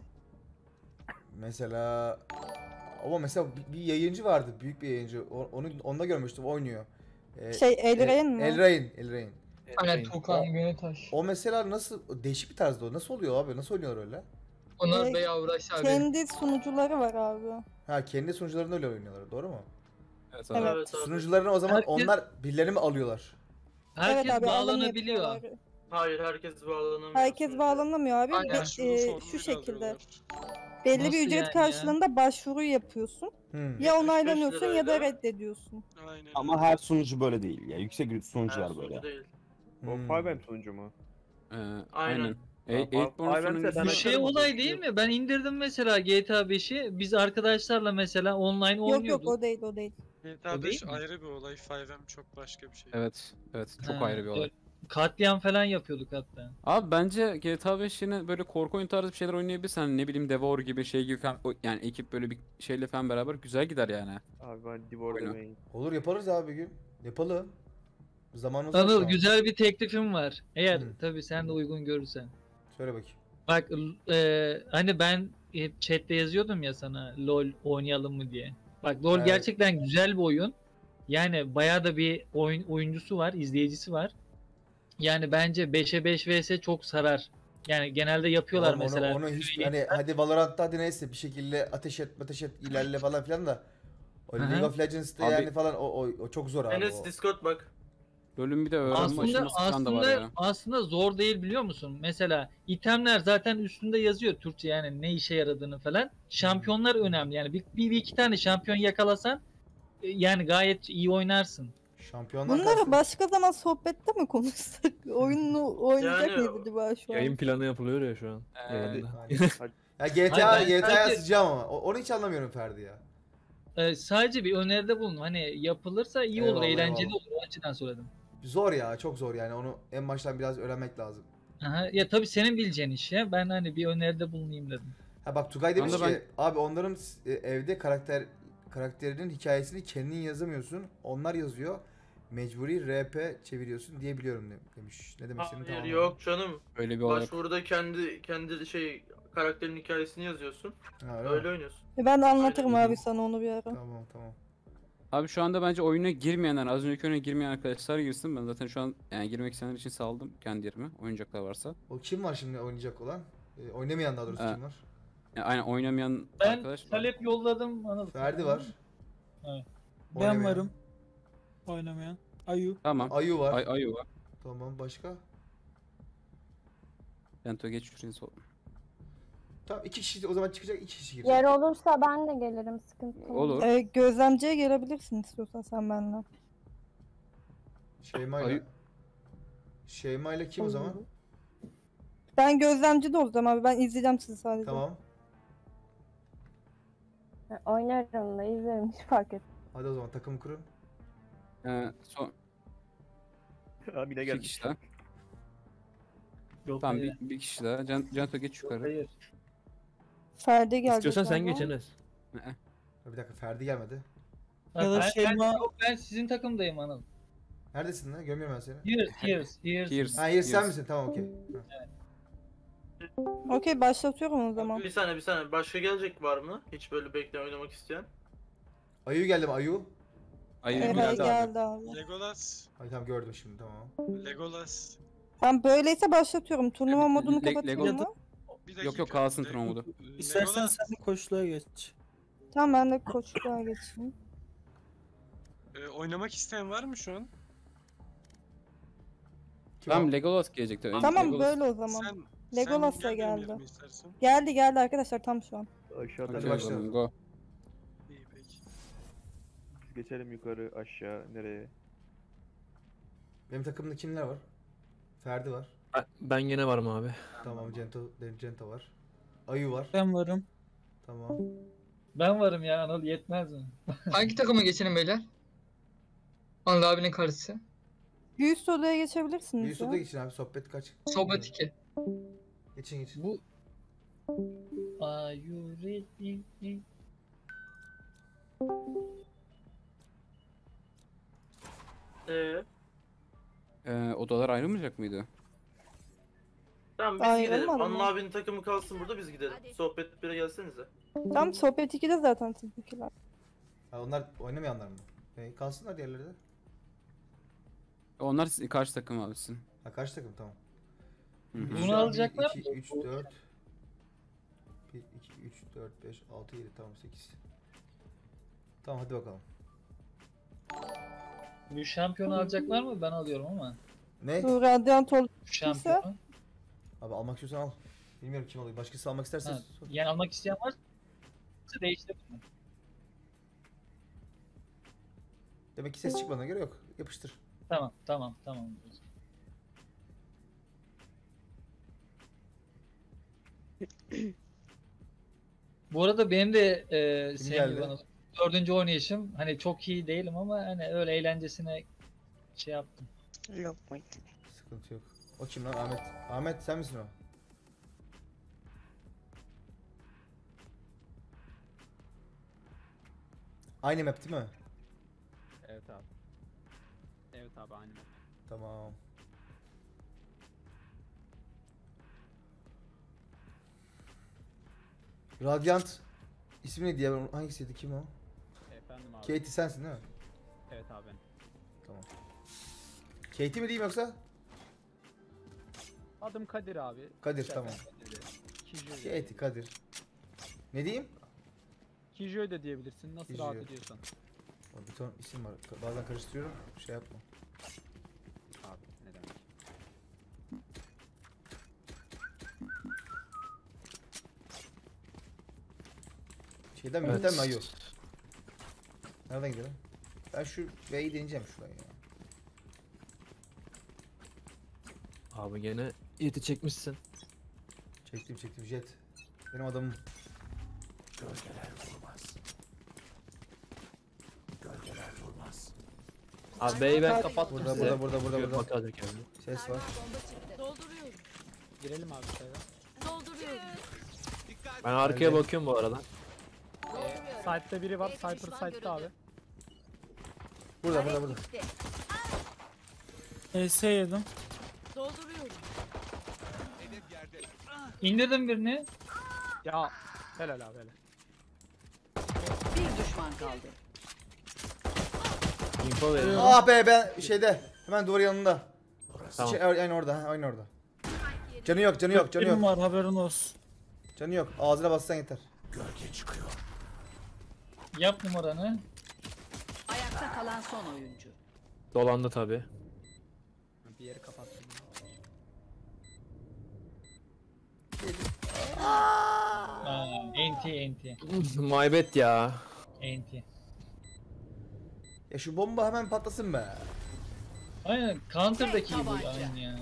Mesela ama mesela bir yayıncı vardı, büyük bir yayıncı. Onu görmüştüm, oynuyor. Elrain mi? Elrain. Aynen Tuğkan Gönetaş. O mesela nasıl, değişik bir tarzda o. Nasıl oluyor abi? Nasıl oynuyorlar öyle? Onlar Ee, bayağı uğraş abi. Kendi sunucuları var abi. Ha, kendi sunucularında öyle oynuyorlar, doğru mu? Evet, abi. Evet. Evet abi. Sunucularına o zaman Herkes- onlar birilerini mi alıyorlar? Herkes evet abi, alım bağlanabiliyor. yapıyorlar. Hayır, herkes bağlanamıyor. Herkes sunucuya. bağlanamıyor abi. Aynen, Şu şekilde. Belli Nasıl bir ücret yani ya? karşılığında başvuru yapıyorsun. Hmm. Ya 75 onaylanıyorsun ya da lirayla. reddediyorsun. Aynen. Ama her sunucu böyle değil. Ya yüksek sunucular Her böyle. sunucu değil. O 5M sonucu mu? Aynen. Tamam, Eightborn Five sonuncusu- Ems'e ben Bir şey bakarım olay abi. değil mi? Ben indirdim mesela GTA 5'i. Biz arkadaşlarla mesela online Yok oynuyorduk. o değil o değil. GTA 5 ayrı bir olay, 5M çok başka bir şey. Evet. Evet. Çok Ha, ayrı bir olay. evet. Katliam falan yapıyorduk hatta. Abi bence GTA 5 yine böyle korku oyun tarzı bir şeyler oynayabilirsen, hani ne bileyim Devour gibi şey gibi falan, yani ekip böyle bir şeyle falan beraber güzel gider yani. Abi ben Divor Oyunu. demeyin. Olur, yaparız abi bir gün. Yapalım. Zamanımız var şu Anıl an. güzel bir teklifim var. Eğer Hı. tabii sen de uygun görürsen. Söyle bakayım. Bak hani ben hep chatte yazıyordum ya sana LoL oynayalım mı diye. Bak LoL Evet. gerçekten güzel bir oyun. Yani bayağı da bir oyuncusu var, izleyicisi var. Yani bence 5'e 5 vs çok sarar. Yani genelde yapıyorlar Oğlum mesela. Onu hiç hani hadi Valorant'ta hadi neyse bir şekilde ateş et ilerle falan filan da o Hı hı. League of Legends'ta Abi- yani falan o çok zor abi. Enes O. Discord bak. Bölüm bir de öğrenme Aslında aşaması falan da var ya. aslında zor değil biliyor musun? Mesela itemler zaten üstünde yazıyor Türkçe yani ne işe yaradığını falan. Şampiyonlar önemli yani bir iki tane şampiyon yakalasan yani gayet iyi oynarsın. Şampiyonlar Bunları kalsın. başka zaman sohbette mi konuşsak? Oyunu oynayacak Yani- mıyız acaba şu an? Yayın planı yapılıyor ya şu an. Yayında. Ya GTA Hayır, ben GTA'ya sadece- sıcağım ama onu hiç anlamıyorum Ferdi ya. Sadece bir öneride bulun. Hani yapılırsa iyi olur, Eyvallah, eğlenceli eyvallah. olur. O açıdan söyledim. Zor ya, çok zor yani onu en baştan biraz öğrenmek lazım. Aha, ya tabii senin bileceğin iş ya. Ben hani bir öneride bulunayım dedim. Ha bak Tugay demiş Anda ki abi onların evde karakterinin hikayesini kendin yazamıyorsun. Onlar yazıyor. Mecburi RP çeviriyorsun diye biliyorum demiş. Ne demek senin Hayır tamam. yok canım. Öyle bir olarak. Başvuruda kendi karakterin hikayesini yazıyorsun. Ha, öyle Öyle mi? oynuyorsun. Ben de anlatırım Aynen. abi sana onu bir ara. Tamam. Abi şu anda bence oyuna girmeyenler, az önceki oyuna girmeyen arkadaşlar girsin. Ben zaten şu an yani girmek isteyenler için saldım kendi yerime. Oynayacaklar varsa. O kim var şimdi oynayacak olan? Oynamayan daha doğrusu kim var? Yani aynen oynamayan Ben arkadaş var. talep yolladım. Anıl. Ferdi var. Evet. Ben Oynamayan. varım. Oynamayan. Ayu. Tamam. Ayu var. Ayu var. Tamam başka? Bento geç şuraya sol. Tamam 2 kişi o zaman çıkacak 2 kişi girecek. Yer olursa ben de gelirim, sıkıntı yok. Olur. Gözlemciye gelebilirsin istiyorsan sen benimle. Şeyma'yla. Şeyma'yla kim o zaman? Ben gözlemci de olacağım abi. Ben izleyeceğim sizi sadece. Tamam. Oynarım da izlerim, hiç fark etmez. Hadi o zaman takım kurun. Son Abi yine iki geldi. kişi daha. Yok, Tamam hayır. bir kişi daha. Canto geç yukarı. Hayır. Ferdi gelecek. İstiyorsan sen galiba. geç Enes. Bir dakika Ferdi gelmedi. Ha, Ya da ben sizin takımdayım Anıl. Neredesin lan? Görmüyorum ben seni. Here's. Ha Years sen misin? Tamam okey. Okey başlatıyorum o zaman. Bir saniye. Başka gelecek var mı? Hiç böyle bekle oynamak isteyen. Ayu geldi mi Ayu? Ayu Eray geldi abi. geldi abi. Legolas. Ay tamam gördüm şimdi tamam. Legolas. Ben böyleyse başlatıyorum. Turnuva modunu kapatayım Lego- mı? Bir Yok yok kalsın turnuva modu. İstersen Legolas. sen de koçluğa geç. Tamam ben de koçluğa geçeyim. Oynamak isteyen var mı şu an? Kim Tamam o? Legolas gelecekti. Önce Tamam Legolas- böyle o zaman. Sen Legolas da gel benim geldi. yerime istersen. Geldi arkadaşlar tam şu an. Aşağıdan Hadi Hadi başla. bakalım go. İyi peki. biz geçelim yukarı aşağı nereye? Benim takımda kimler var? Ferdi var. Ben gene varım abi. Tamam Cento var. Ayu var. Ben varım. Tamam. Ben varım ya Anıl, yetmez mi? Hangi takıma geçelim beyler? Anıl abinin karısı. Bir üst odaya geçebilirsiniz Bir ya. üstüne geçin abi sohbet kaç. Sohbet 2. Geçin. Bu Are you ready? Odalar ayrılmayacak mıydı? Tamam biz Ayrılmadı gidelim. mı? Anıl abinin takımı kalsın burada biz gidelim. Sohbet 1'e gelsenize. Tam sohbet 2'de zaten sizdekiler. Ha, onlar oynamayanlar mı? Kalsınlar diğerleri de. Onlar karşı takım abisin. Ha karşı takım tamam. Hı hı. Bunu alacaklar 2, mı? 3, 4 1, 2, 3, 4, 5, 6, 7 tamam 8. Tamam hadi bakalım. Bu şampiyonu alacaklar mı? Ben alıyorum ama. Ne? Bu radyant ol. Bu şampiyonu. Abi almak istiyorsan al. Bilmiyorum kim alıyor. Başkası almak isterse Ha, sor. yani almak isteyen varsa değiştirelim. Demek ki ses çıkmadığına göre yok. Yapıştır. Tamam. Bu arada benim de Kim senin gibi geldi? Anıl, 4. oynayışım. Hani çok iyi değilim ama hani öyle eğlencesine şey yaptım. Sıkıntı yok. O kim lan? Ahmet. Ahmet sen misin o? Aynı map değil mi? Evet abi. Evet abi aynı. Tamam. Radiant ismi neydi ya? Hangisiydi? Kim o? Efendim abi. Katie sensin değil mi? Evet abi. Tamam. Katie mi diyeyim yoksa? Adım Kadir abi. Kadir, Şaka. tamam. Kijoy. Şeyti Kadir. Ne diyeyim? Kijoy da diyebilirsin. Nasıl rahat Kijoy. ediyorsan. Bir ton isim var. Bazen karıştırıyorum. Şey yapma. Abi ne demek. Şeyden mi? Evet. Midden mi? Ay yok. Nereden gidelim? Ben şu B'yi deneyeceğim şuraya ya. Abi gene yeti çekmişsin. Çektim jet. Benim adamım. Gölgeler durmaz. Gölgeler durmaz. Abi B'yi ben kapattım Burada, size. burada. Bakacak yani. Ses var. Dolduruyorum. Girelim abi şöyle. Dolduruyorum. Ben arkaya Geldim. bakıyorum bu arada. Side'de biri var. Cypher side'de abi. Burada. ES yedim. Dolduruyorum. İndirdim birini. Ya helal abi helal. Bir düşman kaldı. Info verin. Ah be ben şeyde. Hemen duvar yanında. Tamam. Aynı orada. Aynı orada. Canı yok. Benim var haberin olsun. Canı yok. Ağzına bassan yeter. Gölge çıkıyor. Yap numaranı. Ayakta kalan son oyuncu. Dolandı tabi. Bir yeri kapattım. Enti. My bad ya. Enti. Ya şu bomba hemen patlasın be. Aynen Counter'daki Tek gibi tabanca. aynı yani.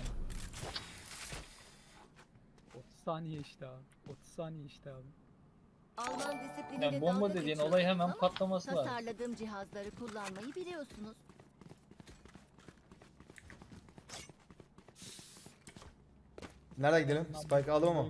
30 saniye işte abi. 30 saniye işte abi. Alman disipliniyle Yani bomba dalga dediğin geçiyorsunuz olay hemen ama patlaması lazım. tasarladığım cihazları kullanmayı biliyorsunuz. Nereden gidelim? Spike aldım ama.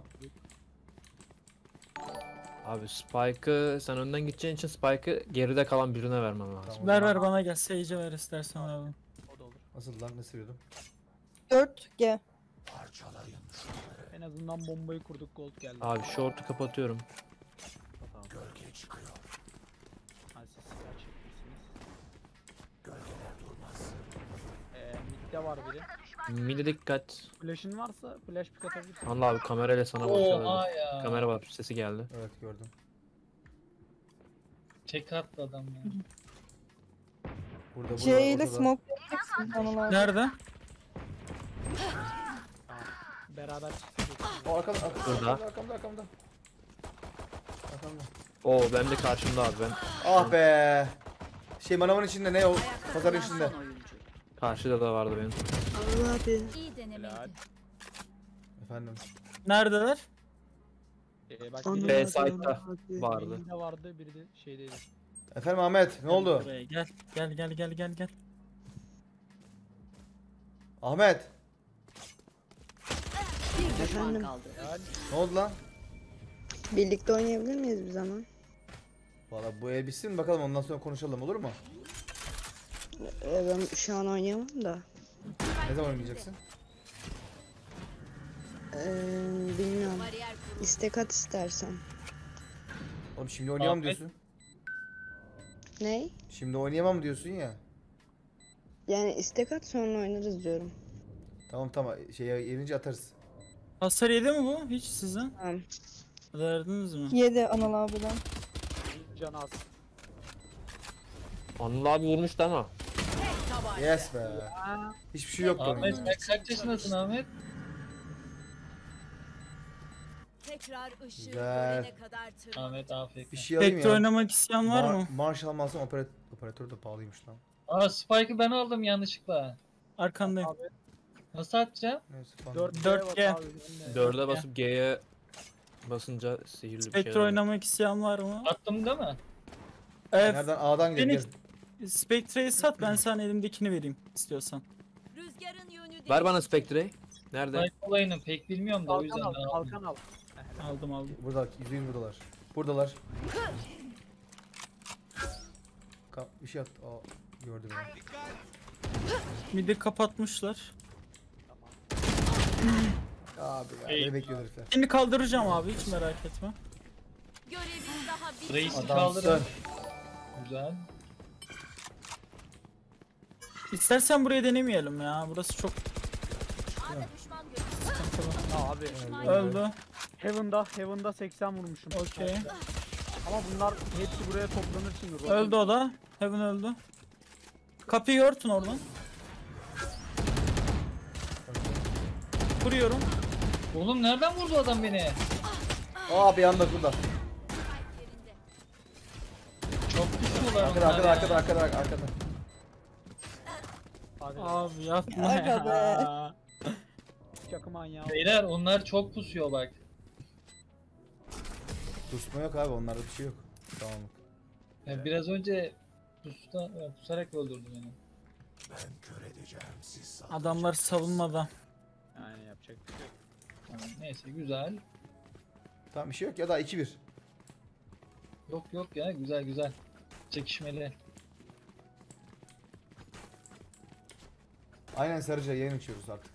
Abi Spike'ı sen önden gideceğin için Spike'ı geride kalan birine vermem lazım. Tamam. Ver bana gel. Sage'e ver istersen abi. O da olur. Nasıl lan ne seviyordum? 4G. Parçalayın şunları. En azından bombayı kurduk, gold geldi. Abi short'u kapatıyorum. Tamam. Gölge çıkıyor. Hadi siz silah çekmişsiniz. Gölgeler durmaz. Mid'de var biri. Mid'e dikkat. Flash'in varsa flash pick atabilirsin. Allah abi kamerayla sana Oha bakıyorlar. ya. Kamera var, sesi geldi. Evet gördüm. Çek attı adam ya. Burada C ile ortada. smoke yapacaksın Anıl abi. Nerede? Beraber çıktık. O arkamda. Burada. Arkamda. Oo ben de karşımda abi ben. Ah be. Şey manavın içinde ne o? Ayakta Pazarın kalan içinde. son oyuncu. Karşıda da vardı benim. Allah abi. İyi denemeydi. Efendim. Neredeler? Bak Anladım. biri B side'da biri vardı. mid'de vardı, biri de şeydeydi. Efendim Ahmet ne oldu? Buraya gel. Gel. Ahmet Bir düşman Efendim? kaldı. ne oldu lan? Birlikte oynayabilir miyiz bir zaman? Valla bu el bitsin bakalım ondan sonra konuşalım olur mu? Ben şu an oynayamam da. Ne zaman oynayacaksın? Bilmiyorum. İstek at istersen. Oğlum şimdi oynayamam Ahmet. diyorsun. Ne? Şimdi oynayamam diyorsun ya. Yani istek at sonra oynarız diyorum. Tamam şeye gelince atarız. Hasar yedi mi bu? Hiç sizden. Tamam. Verdiniz mi? Yedi Anıl abiden. Can az. Anıl abi vurmuştu ama. Yes be. Hiçbir şey yok Ahmet bunun. sen kaç yaşındasın Ahmet? Tekrar ışığı Güzel. görene kadar tırman. Ahmet afiyet. Bir şey alayım Tekte ya. oynamak isteyen var mı? Marshall alsam operatör de pahalıymış lan. Aa Spike'ı ben aldım yanlışlıkla. Arkandayım. Nasıl atacağım? Neyse falan. 4G. 4'e basıp G'ye basınca sihirli bir şey Spectre oluyor. oynamak isteyen var mı? Attım değil mi? Evet. Nereden A'dan gidelim. Beni Spectre'yi sat, ben sana elimdekini vereyim istiyorsan. Rüzgarın yönü Ver bana Spectre'yi. Nerede? Spike olayını pek bilmiyorum da o Kalkan yüzden al, ben aldım. kalkan al. Aldım. Burada %100 buradalar. Buradalar. Bir şey attı. Aa gördü beni. Midi kapatmışlar. Abi ya beni bekliyor herifler. Seni kaldıracağım abi, hiç merak etme. görevin daha bitmedi. Reis'i Adamsın. kaldırın. Güzel. İstersen buraya denemeyelim ya. Burası çok A'da düşman görüldü. Abi Öldü. Heaven'da 80 vurmuşum. Okey. Ama bunlar hepsi buraya toplanır şimdi. Öldü o da. Heaven öldü. Kapıyı örtün oradan. Kuruyorum. Oğlum nereden vurdu adam beni? Aa bir anda burada. Çok pusuyorlar Arkada. Abi yapma Aga ya. Çakı manyağı. Beyler onlar çok pusuyor bak. Kusma yok abi, onlarda bir şey yok. Tamam. Ya biraz önce pusarak öldürdü beni. Ben kör edeceğim siz Adamlar savunmada. Yani yapacak bir şey yok. Tamam, neyse güzel. Tamam bir şey yok ya, daha 2-1. Yok ya güzel. Çekişmeli. Aynen Sarıca, yayın açıyoruz artık.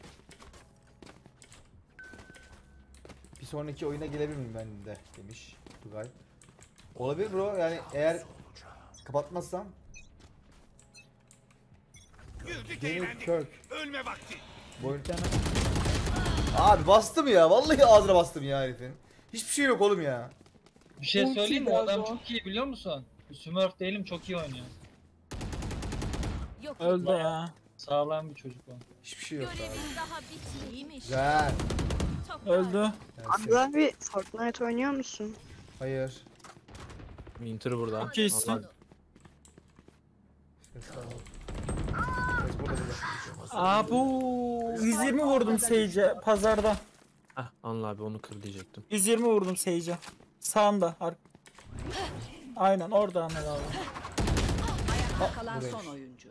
Bir sonraki oyuna gelebilir miyim ben de demiş Tugay. Olabilir bro, yani eğer kapatmazsam. Daniel Kirk. Ölme vakti. Boyun... Abi bastım ya, vallahi ağzına bastım ya herifin. Hiçbir şey yok oğlum ya. Bir şey Ulti söyleyeyim mi? O biraz adam o. çok iyi biliyor musun? Smurf değilim, çok iyi oynuyor. Yok. Öldü ya. Sağlam bir çocuk o. Hiçbir şey yok abi. Görevin daha bitmeymiş. Güzel. Öldü. Neyse. bir Fortnite oynuyor musun? Hayır. Winter burada. Çok iyisin. Allah- Ses var. Ses burada. Aa bu 120 vurdum Sage'e pazarda. Heh, Anıl abi onu kır diyecektim. 120 vurdum Sage'e. Sağında. Aynen orada Ahmet abi. Ayakta kalan buradaymış. son oyuncu.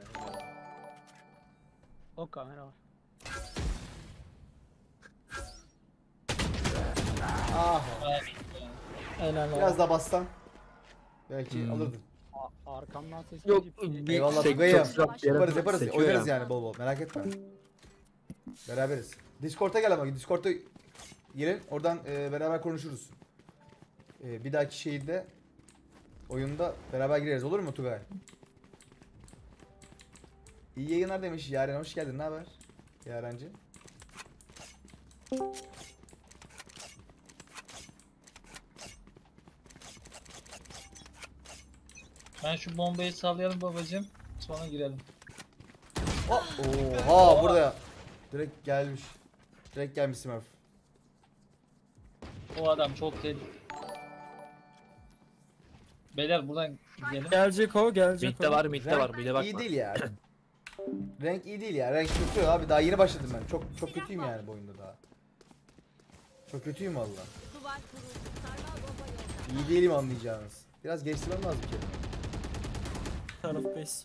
O kamera var. Ah, Helal biraz olsun. daha bassam belki alırdın. Arkamdan ses Yok gelecek. bir Eyvallah tek Tugay'ım. çok uzak bir yere Yaparız. seçiyor Oynarız ya. yani bol bol. Merak etme. Beraberiz. Discord'a gel ama. Discord'a gelin. Oradan beraber konuşuruz. Bir dahaki şeyde oyunda beraber gireriz. Olur mu Tugay? İyi yayınlar demiş. Yaren hoş geldin. Ne haber? Yarenci. Ben şu bombayı sallayalım babacım. Sonra girelim. Oha burada. Direkt gelmiş. Direkt gelmiş Smurf. O adam çok tehlikeli. Beyler buradan gidelim. Gelecek o gelecek Mid'de o. var mid'de var bir de bakma. İyi değil ya. Renk iyi değil ya. Renk kötü abi. Daha yeni başladım ben. Çok kötüyüm yani bu oyunda daha. Çok kötüyüm valla. Duvar kuruldu. Sarmal bomba yolda. İyi değilim anlayacağınız. Biraz geliştirmem lazım ki. Taraftayız.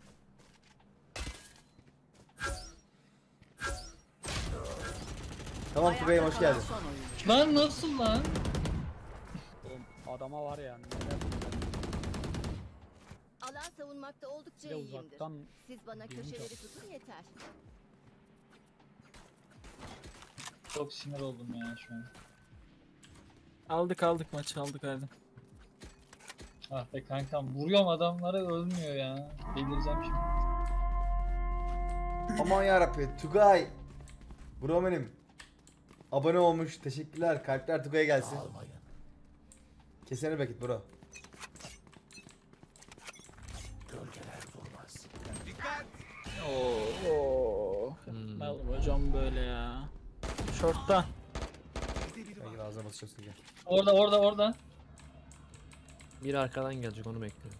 Tamam Tugay'ım hoş geldin. Son oyuncu. Lan nasıl lan? Oğlum, adama var ya. Alan savunmakta oldukça Bir de iyiyimdir. uzaktan Siz bana birini köşeleri çok- tutun yeter. Çok sinir oldum ya şu an. Aldık maçı aldık hadi. Ah be kankam, vuruyorum adamlara ölmüyor ya. Delireceğim şimdi. Aman yarabbi Tugay. Bro benim. Abone olmuş. Teşekkürler. Kalpler Tugay'a gelsin. Almayın. Kesene vakit bro. Gölgeler durmaz. Oo. Ben hocam böyle ya. Short'ta. Belki ağzına basacağız Tugay. Orada. Biri arkadan gelecek onu bekliyorum.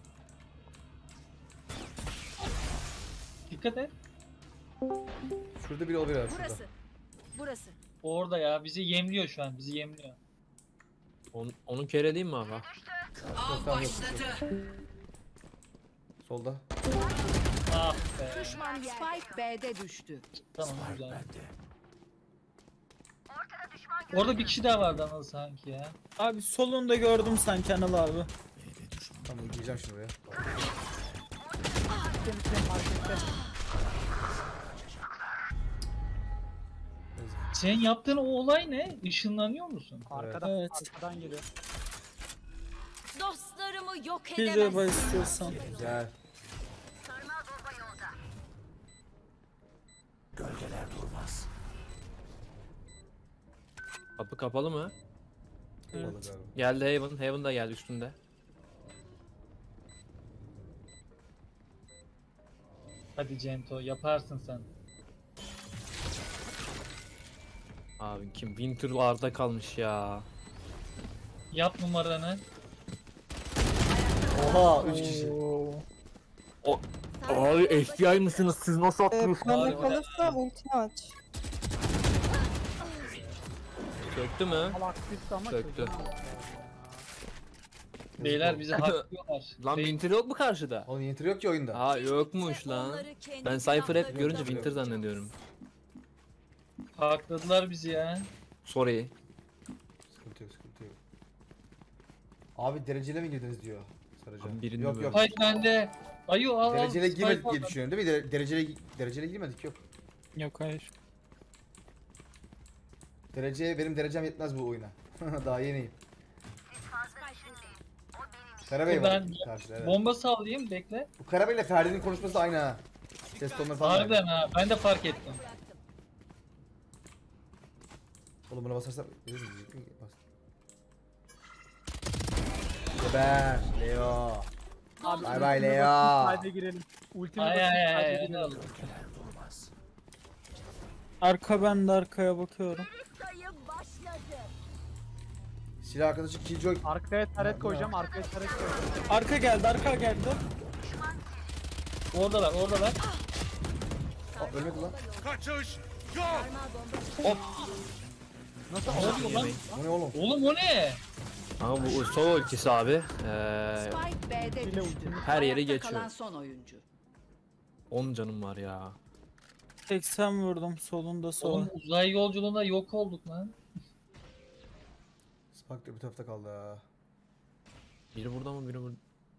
Dikkat et. Şurada biri olabilir abi şurada. Burası. Orada ya, bizi yemliyor şu an, bizi yemliyor. Onun kere değil mi abi? Av başladı. Solda. Ah be. Düşman Spike B'de düştü. Tamam güzel. Orada bir kişi daha vardı Anıl sanki ya. Abi solunda gördüm sanki Anıl abi. Tamam gireceğim şimdi buraya. Senin yaptığın o olay ne? Işınlanıyor musun? Arkadan, Evet. arkadan geliyor. Dostlarımı yok Bir de edemezsin. istiyorsan. Güzel. Gölgeler durmaz. Kapı kapalı mı? Kapalı galiba. Geldi Heaven. Heaven da geldi üstünde. Hadi Cento yaparsın sen. Abi kim? Winter arda kalmış ya. Yap numaranı. Oha 3 kişi. O abi FBI mısınız siz nasıl atlıyorsunuz? Bana kalırsa ultini aç. Söktü mü? Salak sıktı ama Söktü. çözemedi. Beyler bizi haklıyorlar. Lan Winter yok mu karşıda? Oğlum Winter yok ki oyunda. Aa yokmuş lan. Ben Cypher hep görünce Winter zannediyorum. Hakladılar bizi ya. Sorry. Sıkıntı yok sıkıntı yok. Abi dereceli mi girdiniz diyor Sarıcan. Abi birini Yok mi yok. Hayır bende. Ayu al. Dereceli Spike girmedik al. diye düşünüyorum değil mi? Dereceli girmedik yok. Yok hayır. Benim derecem yetmez bu oyuna. Daha yeniyim. Karabey var Ben karşıda evet. bomba sallayayım bekle. Bu Karabey ile Ferdi'nin konuşması da aynı ha. Ses tonları falan. Harbiden aynı. ha ben de fark ettim. Oğlum buna basarsam... Bas. Geber Leo. Abi, Bay bay ultime Leo. basın, Haydi girelim. Ultime Ay basın, ay ay haydi ay. girelim. Arka ben de arkaya bakıyorum. Silah arkadaşı Killjoy. Arkaya taret koyacağım, arkaya taret koyacağım. Arka geldi, arka geldi. Oradalar oradalar. Aa, ölmedi lan. Kaçış yok. Hop. Nasıl oluyor lan? Bu ne oğlum? Oğlum o ne? Ama bu solo ultisi abi. Spike B'de düştü. Her yeri Ayakta geçiyor. kalan son oyuncu. 10 canım var ya. 80 vurdum solunda sola. Oğlum uzay yolculuğunda yok olduk lan. Spark da bir tarafta kaldı ha. Biri burada mı biri burada?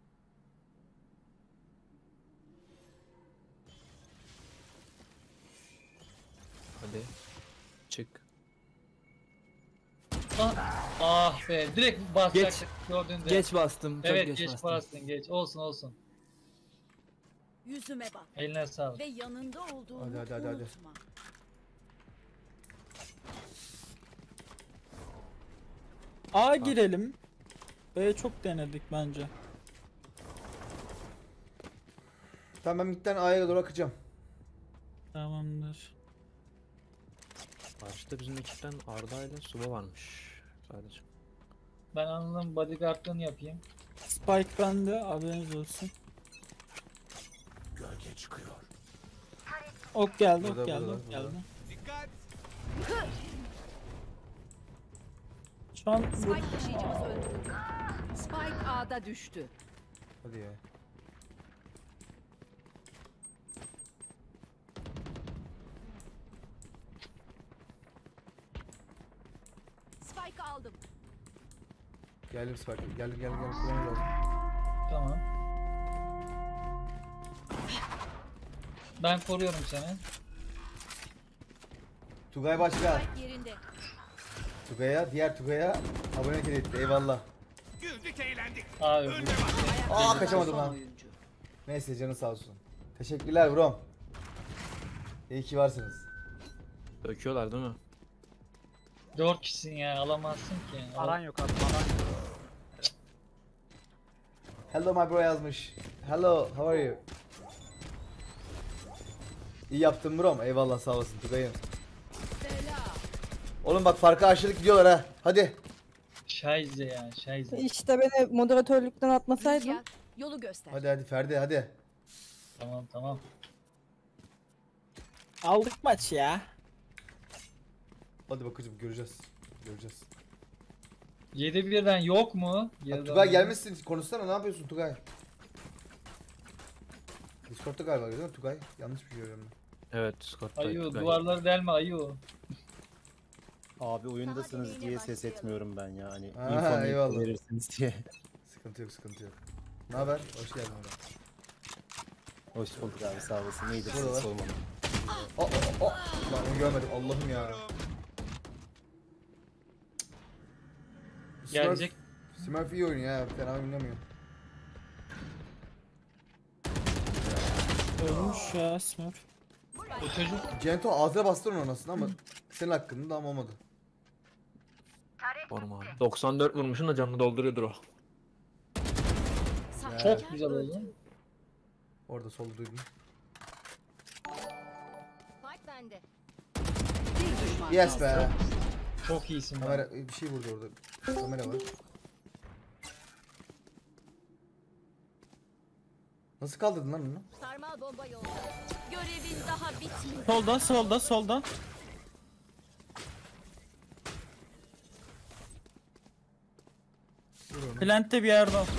Hadi. Çık. Ah be direkt basacaktık gördüğünde. Geç bastım. Çok Evet geç, geç bastım. bastın geç. Olsun olsun. Yüzüme bak Eline sağlık. ve yanında olduğumu Hadi. unutma. A girelim. B çok denedik bence. Tamam ben midden A'ya doğru akacağım. Tamamdır. Karşıda bizim ekipten Arda ile Suba varmış. Sadece. Ben anladım bodyguardlığını yapayım. Spike bende, haberiniz olsun. Gölge çıkıyor. Ok geldi, Burada, ok geldi, burada, ok geldi. Dikkat. Şu an Spike taşıyıcımız öldürüldü. Spike A'da düştü. Hadi ya. Spike aldım. Geldim Spark. Geldim. Kullanmamız lazım. Tamam. Ben koruyorum seni. Tugay başka. Spike yerinde. Diğer Tugay'a abonelik etti. Eyvallah. Güldük eğlendik. Abi Önde bu. Aa kaçamadım Son lan. oyuncu. Neyse canı sağ olsun. Teşekkürler brom. İyi ki varsınız. Döküyorlar değil mi? 4 kişisin ya alamazsın ki. Aran yok abi, aran yok. Hello my bro yazmış. Hello, how are you? İyi yaptın brom. Eyvallah sağ olasın Tugay'ım. Oğlum bak farkı aşırı gidiyorlar ha. Hadi. Şayze ya şayze. İşte beni moderatörlükten atmasaydın. Rüzgar, yolu göster. Hadi Ferdi hadi. Tamam. aldık maç ya. Hadi bakacağım göreceğiz. 7 birden yok mu? Bak, Yarıdan Tugay mı? gelmişsin. Konuşsana ne yapıyorsun Tugay? Discord'da galiba değil mi Tugay? Yanlış mı görüyorum ben? Evet, Scott'ta. Ayu duvarları delme ayu. Abi oyundasınız diye ses etmiyorum ben ya. Hani Ha, eyvallah. info verirsiniz diye. Sıkıntı yok. Ne haber? Hoş geldin hocam. Hoş bulduk abi sağ olasın. İyidir Burada siz var. sormalı. Lan onu görmedim Allah'ım ya. Gelecek. Smurf iyi oynuyor ya. Fena oynamıyor. Ölmüş ya Smurf. Bu çocuk Cento ağzına bastırın onu aslında ama senin hakkında da ama olmadı. Forma abi. 94 vurmuşsun da canını dolduruyordur o. Çok güzel oldu. Orada solda duydum. Spike bende. Yes be. Çok iyisin. Kamera bir şey vurdu orada. Kamera var. Nasıl kaldırdın lan onu? Sarmal bomba yolda. Görevin daha bitmedi. Solda solda solda. Plant'te bir yerde o.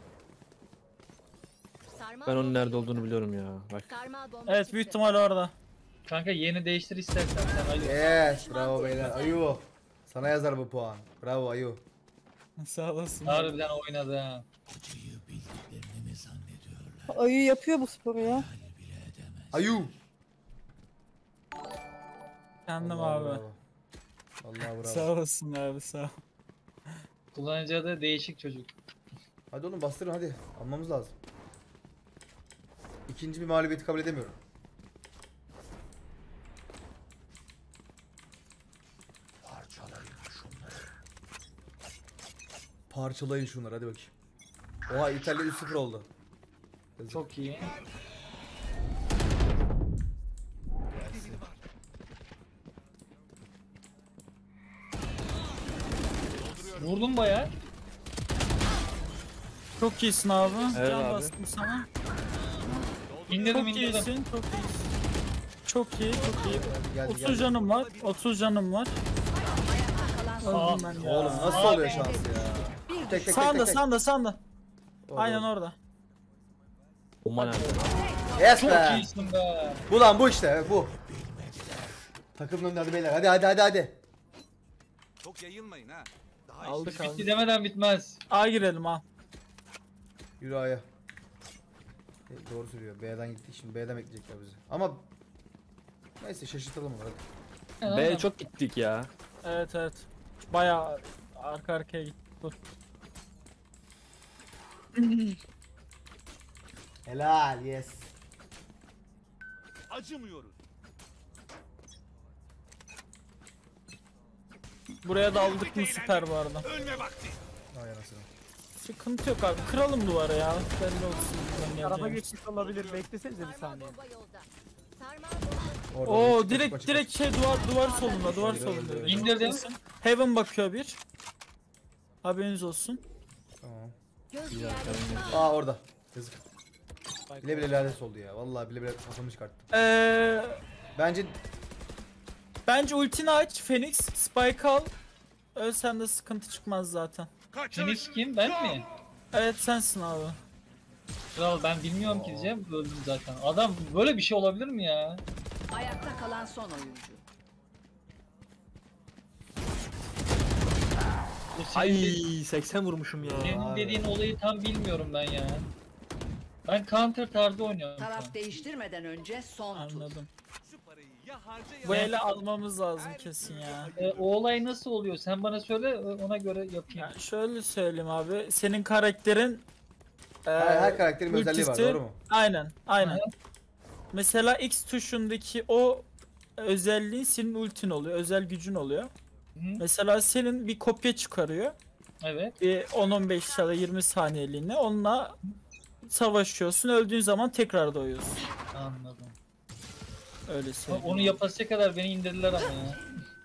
Ben onun nerede olduğunu biliyorum ya. Bak. Sarmal bomba Evet büyük ihtimal orada. Kanka yeni değiştir istersen sen. Ayu. Yes, bravo beyler. Ayu. Sana yazar bu puan. Bravo Ayu. Sağ olasın. Harbiden oynadı ha. Ayu yapıyor bu sporu ya. Ayu. Kendim Vallahi abi. bravo. Vallahi bravo. Sağ olasın abi sağ ol. Kullanıcı adı değişik çocuk. Hadi oğlum bastırın hadi. Almamız lazım. İkinci bir mağlubiyeti kabul edemiyorum. Parçalayın şunları hadi bakayım. Oha İtalya 3-0 oldu. Yazık. Çok iyi. Vurdum bayağı. Çok iyisin abi. Evet Can abi. bastım sana. İndirdim Çok indirdim. iyisin çok iyisin. Çok iyi çok iyi. Geldi, 30 geldi. canım var. 30 canım var. Öldüm ben ya. Oğlum nasıl oluyor şansı ya? Tek tek Sağında tek tek. sağında sağında. Orada, Aynen orada. orada. Bomba nerede? Yes Çok be. iyisin be. Bu lan bu işte bu. Takımın önünde hadi beyler hadi hadi hadi hadi. Çok yayılmayın ha. Daha Aldık Bitti aldık. demeden bitmez. A girelim ha. Yürü A'ya. Doğru söylüyor. B'den gittik şimdi B'den bekleyecekler bizi. Ama neyse şaşırtalım onu hadi. B'ye çok gittik ya. Evet evet. Bayağı arka arkaya gitti. Dur. Helal yes. acımıyoruz. Buraya da aldık mı süper bu arada. Ölme vakti. Ay anasını. Sıkıntı yok abi. Kıralım duvarı ya. Belli olsun. Ben Tarafa geleceğim. geçmiş olabilir. Beklesenize bir saniye. Bomba yolda. Sarmal bomba. Orada Oo çıkma, direkt çıkma, direkt şey duvar solunda duvar solunda. İndirdim. Heaven bakıyor bir. Haberiniz olsun. Tamam. Göz yerleşti. Aa orada. Yazık. Bile bile lanet oldu ya. Vallahi bile bile kafamı çıkarttım. Bence Bence ultini aç Phoenix, Spike al. Ölsen de sıkıntı çıkmaz zaten. Phoenix kim? Ben mi? Evet sensin abi. Kral ben bilmiyorum ki diyeceğim. Öldüm zaten. Adam böyle bir şey olabilir mi ya? Ayakta kalan son oyuncu. Bu senin Ay de- 80 vurmuşum ya. Senin Abi. dediğin olayı tam bilmiyorum ben ya. Ben counter tarzı oynuyorum. Taraf değiştirmeden önce son tur. Anladım. Şu parayı ya harca ya Bu ele almamız lazım kesin ya. O olay nasıl oluyor? Sen bana söyle ona göre yapayım. Ya şöyle söyleyeyim abi. Senin karakterin her karakterin bir özelliği var, ultisi- doğru mu? Aynen, aynen. Aha. Mesela X tuşundaki o özelliğin senin ultin oluyor, özel gücün oluyor. Hı. Mesela senin bir kopya çıkarıyor. Evet. Bir 10-15 ya da 20 saniyeliğine onunla savaşıyorsun. Öldüğün zaman tekrar doğuyorsun. Anladım. Öyle söyleyeyim. Onu yapasıya kadar beni indirdiler ama ya.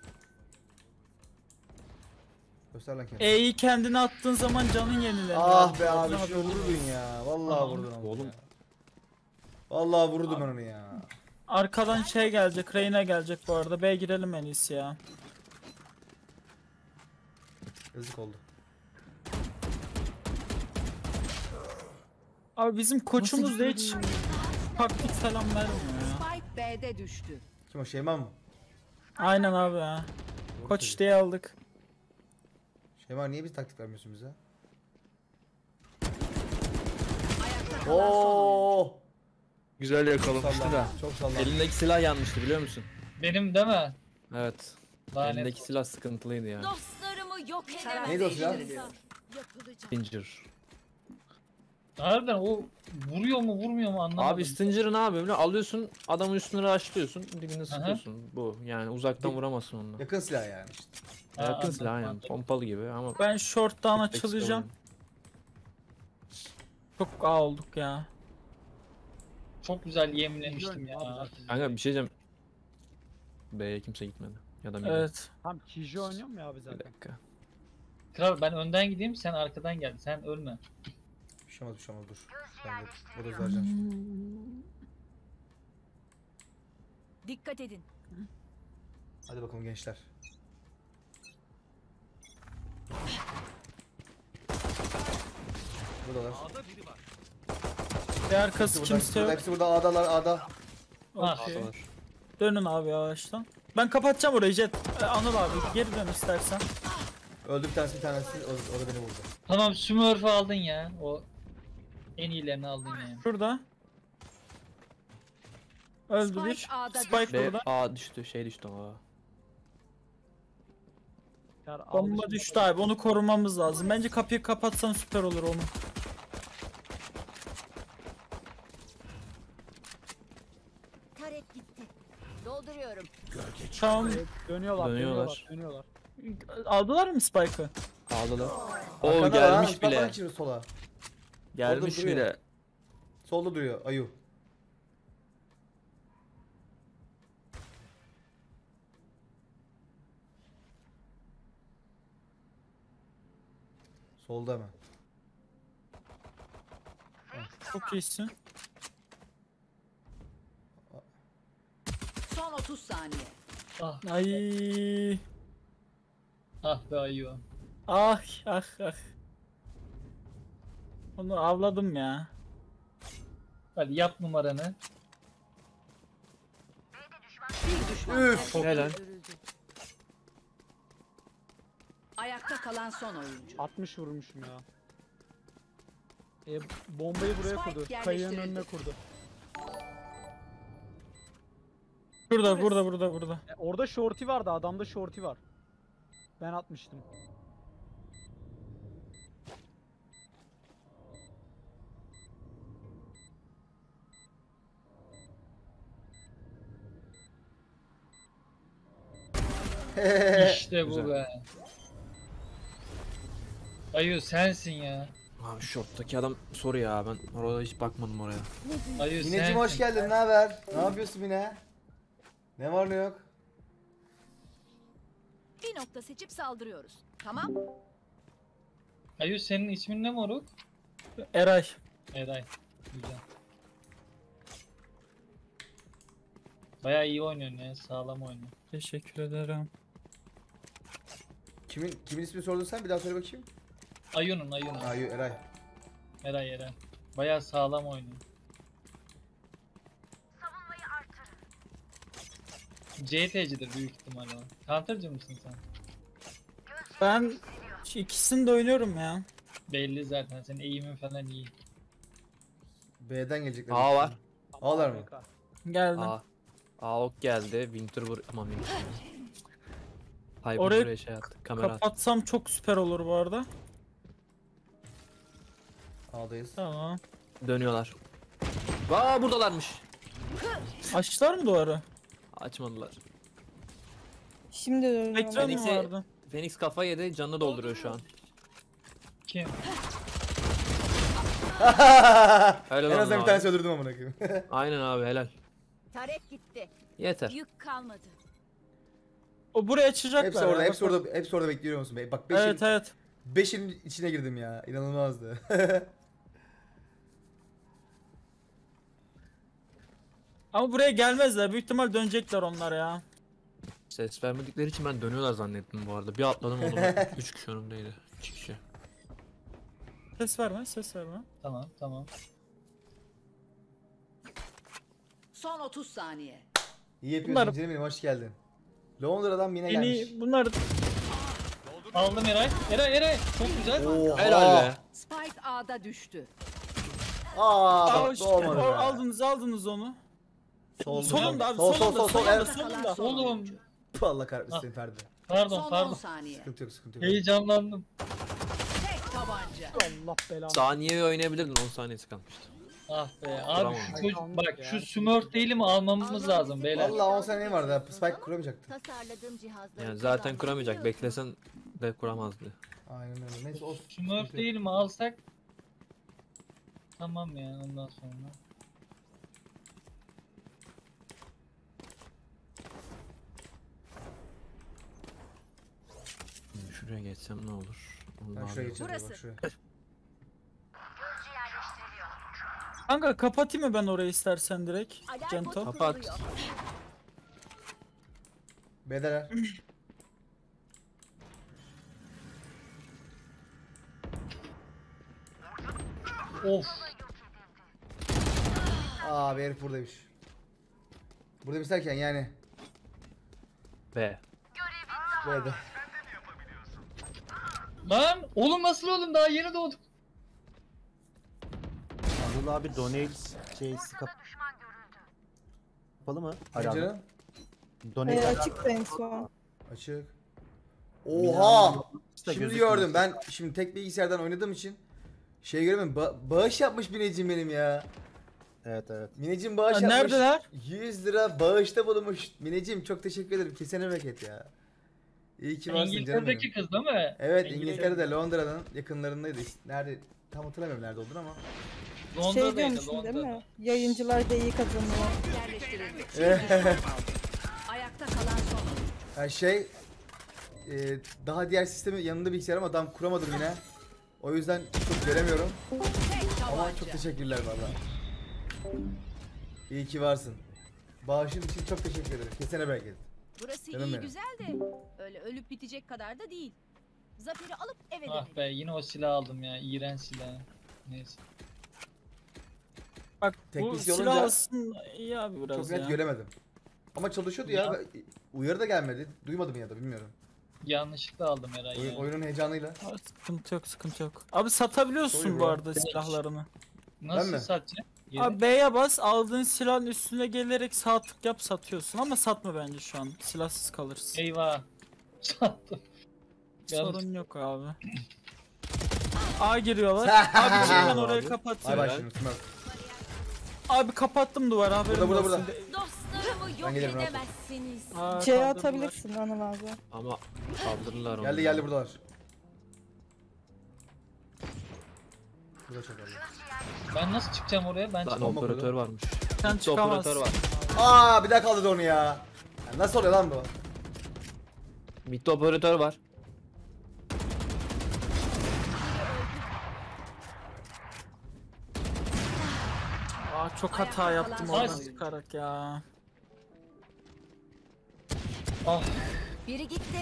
Göster lan kendini. E'yi kendine attığın zaman canın yenileniyor. Ah be abi Haberin şunu vururdun ya. Vallahi Aa, vurdun onu. oğlum. Ya. Vallahi vururdum ben onu ya. Arkadan şey gelecek, Reyna gelecek bu arada. B'ye girelim en iyisi ya. Yazık oldu. Abi bizim koçumuz da hiç taktik falan vermiyor ya. Spike B'de düştü. Kim o Şeyma mı? Aynen abi ya. Doğru Koç söylüyor. diye aldık. Şeyma niye biz taktik vermiyorsun bize? Ayakta kalan son oyuncu. Oo! Güzel Çok yakalamıştı da. sallandı. Çok sallandı. Elindeki silah yanmıştı biliyor musun? Benim değil mi? Evet. Lanet. Elindeki silah sıkıntılıydı ya. Dostlarımı yok Taraf Neydi o silah? edemezsiniz. değiştiriliyor. Yapılacak. Pinger. Harbiden o vuruyor mu vurmuyor mu anlamadım. Abi Stinger'ı ne yapıyor biliyor musun? Alıyorsun adamın üstüne rushlıyorsun dibine sıkıyorsun. Bu yani uzaktan vuramazsın onunla. Yakın silah yani işte. Yakın silah yani pompalı gibi ama. Ben short'tan Tek tek açılacağım. sıkıyorum. Çok A olduk ya. Çok güzel yemlemiştim ya. Kanka bir şey diyeceğim. B'ye kimse gitmedi. Ya da mid'e. Evet. Tam Kiji oynuyor mu ya abi Bir zaten? dakika. Kral ben önden gideyim sen arkadan gel. Sen ölme. Bir şey olmaz dur. Ben de burada vereceğim şimdi. Dikkat edin. Hadi bakalım gençler. Buradalar. Bir arkası Hepsi kimse burada, yok. hepsi burada A'dalar A'da. Okey. Dönün abi yavaştan. Ben kapatacağım orayı Jet. Anıl abi geri dön istersen. Öldü bir tanesi o da beni vurdu. Tamam Smurf'ı aldın ya. O en iyilerini aldın yani. Şurada. Öldü bir. Spike A'da Spike B burada. A düştü şey düştü o. Bomba düştü abi onu korumamız lazım. Bence kapıyı kapatsan süper olur onu. Taret gitti. Dolduruyorum. Tamam. Dönüyorlar. Aldılar mı Spike'ı? Aldılar. O Arkada gelmiş lan, bile. bak sola. Gelmiş Solda duruyor. bile. Solda duruyor Ayu. Solda mı? Çok iyisin. Son 30 saniye. Ah, Ay. ah be ayı. Ah ah ah. Onu avladım ya. Hadi yap numaranı. Bir düşman. Üf. Helal. Ayakta kalan son oyuncu. 60 vurmuşum ya. Bombayı buraya Spike kurdu. yerleştirildi. Kayığın önüne kurdu. Burada. Orada shorty vardı. Adamda shorty var. Ben atmıştım. İşte bu Güzel. be. Ayu sensin ya. Abi short'taki adam soru ya ben orada hiç bakmadım oraya. Ayu Mineciğim sensin. hoş geldin. Ne haber? Ne yapıyorsun Mine? Ne var ne yok? Bir nokta seçip saldırıyoruz. Tamam. Ayu senin ismin ne moruk? Eray. Eray. Güzel. Bayağı iyi oynuyorsun ya. Sağlam oynuyorsun. Teşekkür ederim. Kimin ismini sordun sen? Bir daha söyle bakayım. Ayu'nun. Ayu Eray. Eray. Bayağı sağlam oynuyor. CT'cidir büyük ihtimalle. Counter'cı mısın sen? Ben ikisini de oynuyorum ya. Belli zaten. Senin eğimin falan iyi. B'den gelecekler. A var. A'lar mı? Geldim. A ok geldi. Winter vur aman Winter. Hyper Oraya buraya şey attı. Kamera attı. Kapatsam çok süper olur bu arada. A'dayız. Tamam. Dönüyorlar. Aa buradalarmış. Açtılar mı duvarı? Açmadılar. Şimdi dönüyorum. Ekran mı Phoenix'e- vardı? Phoenix kafa yedi canını dolduruyor şu an. Kim? Helal En azından olsun bir tanesi abi. öldürdüm amına koyayım. Aynen abi helal. Taret gitti. Yeter. Yük kalmadı. O buraya açacaklar. hepsi orada, ya. hepsi orada bekliyor musun? Bak Evet. 5'in içine girdim ya. İnanılmazdı. Ama buraya gelmezler. Büyük ihtimal dönecekler onlar ya. Ses vermedikleri için ben dönüyorlar zannettim bu arada. Bir atladım onu. 3 kişi önümdeydi. 2 kişi. Ses verme. Tamam. Son 30 saniye. İyi yapıyorsun Bunlar- canım benim, hoş geldin. Londra'dan yine gelmiş. Bunlar Aldım Eray. Eray. Çok güzel. Oha. Helal be. Spike A'da düştü. Aa, bak, işte, olmadı be. aldınız onu. Solda. Solunda abi, Sol, solunda. evet. Kalan son Oğlum. oyuncu. Puh, Allah kahretsin Ferdi. Son 10 Pardon. saniye. Sıkıntı yok. Heyecanlandım. Tek tabanca. Allah belanı. Saniyeyi oynayabilirdin, 10 saniyesi kalmıştı. Ah be abi şu Tamam. çocuk bak şu Smurf değil mi almamız lazım beyler. Vallahi 10 saniye vardı ya. Spike kuramayacaktı. Tasarladığım cihazları Yani zaten kuramayacak, beklesen de kuramazdı. Aynen öyle. Neyse o Smurf değil mi alsak? Tamam ya ondan sonra. Şuraya geçsem ne olur? Ben şuraya geçeceğim. Bak şuraya. Kanka kapatayım mı ben orayı istersen direkt? Cento. Kapat. Bedeler. Of. Aa bir herif buradaymış. Buradaymış derken yani. B. B'de. Lan oğlum nasıl oğlum daha yeni doğduk. Anıl abi donate şeysi kapalı mı? Ali abi. Canım. Donate Açık en son. Açık. Mina'nın Oha! da Şimdi gözükmüyor. gördüm. Ben şimdi tek bilgisayardan oynadığım için şey göremedim. Bağış yapmış Mineciğim benim ya. Evet evet. Mineciğim bağış Ha, yapmış. neredeler? 100 lira bağışta bulunmuş. Mineciğim çok teşekkür ederim. Kesene bereket ya. İyi ki varsın canım benim. İngiltere'deki kız değil mi? Evet İngiltere'de Londra'nın yakınlarındaydı. İşte nerede tam hatırlamıyorum nerede olduğunu ama. Şey Londra'daydı diyormuşsun değil Londra'da. mi? Yayıncılar da iyi kazanıyor. Ayakta kalan son. Yani şey daha diğer sistemi yanında bilgisayar ama adam kuramadım yine. O yüzden çok göremiyorum. Ama çok teşekkürler valla. İyi ki varsın. Bağışın için çok teşekkür ederim. Kesene bereket. Burası Canım iyi benim. güzel de öyle ölüp bitecek kadar da değil. Zafer'i alıp eve Ah dönelim. be yine o silah aldım ya. İğrenç silah. Neyse. Bak Tek bu bir şey silah olunca aslında iyi abi biraz çok ya. net göremedim. Ama çalışıyordu ya. Uyarı da gelmedi. Duymadım ya da bilmiyorum. Yanlışlıkla aldım herhalde. ya. Oyunun heyecanıyla. Abi, sıkıntı yok sıkıntı yok. Abi satabiliyorsun Sorry bu bro. arada silahlarını. Nasıl mi? satacağım? Abi B'ye bas, aldığın silahın üstüne gelerek sağ tık yap satıyorsun ama satma bence şu an. Silahsız kalırsın. Eyvah. Sattım. Sorun yok abi. A giriyorlar. Abi ben orayı Bay kapatayım. bay şimdi Smurf. Abi kapattım duvarı haberin Burada, olsun. Dostlarımı yok gelirim, rahat ol. edemezsiniz. Aa, C kaldırdılar. atabilirsin Anıl abi. Ama kaldırırlar onu. Geldi buradalar. Burada çok geldi. Ben nasıl çıkacağım oraya? Ben Lan çıkamam. operatör varmış. Sen Gitti, operatör çıkamazsın. var. Aa bir daha kaldırdı onu ya. Ya nasıl oluyor lan bu? Mid'de operatör var. Aa çok hata yaptım kalan oradan son. çıkarak ya. Ah. Biri gitti.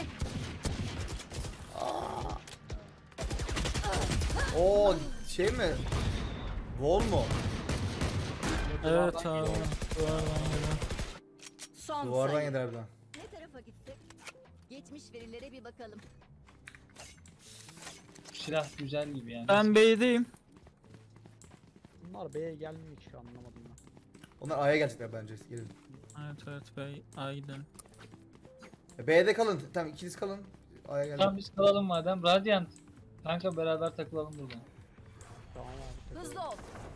Oo şey mi? Wall mu? Evet abi. Duvardan geliyor. Son Duvardan sayı. yedi harbiden. Ne tarafa gitsek? Geçmiş verilere bir bakalım. Silah güzel gibi yani. Ben B'deyim. Bunlar B'ye gelmiyor hiç anlamadım ben. Onlar A'ya gelecekler bence. Gelin. Evet B. A'ya gidelim. B'de kalın. Tamam ikiniz kalın. A'ya gelin. Tamam biz kalalım madem. Radiant. Kanka beraber takılalım burada. Tamam abi. Hızlı ol.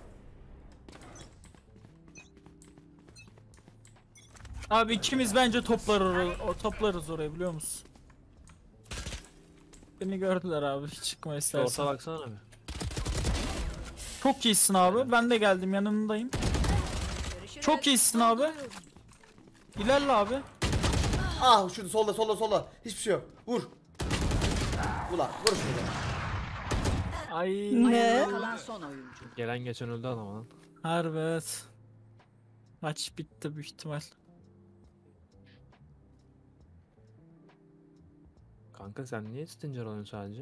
Abi ikimiz bence toplarız orayı biliyor musun? Beni gördüler abi çıkma Orta istersen. baksana abi. Çok iyisin abi. Ben de geldim yanındayım. Çok iyisin abi. İlerle abi. Ah şurada solda. Hiçbir şey yok. Vur. Ulan vur şunu. Ay. Ne? Kalan son oyuncu. Gelen geçen öldü adam lan. Harbi evet. Maç bitti büyük ihtimal. Kanka sen niye Stinger alıyorsun sadece?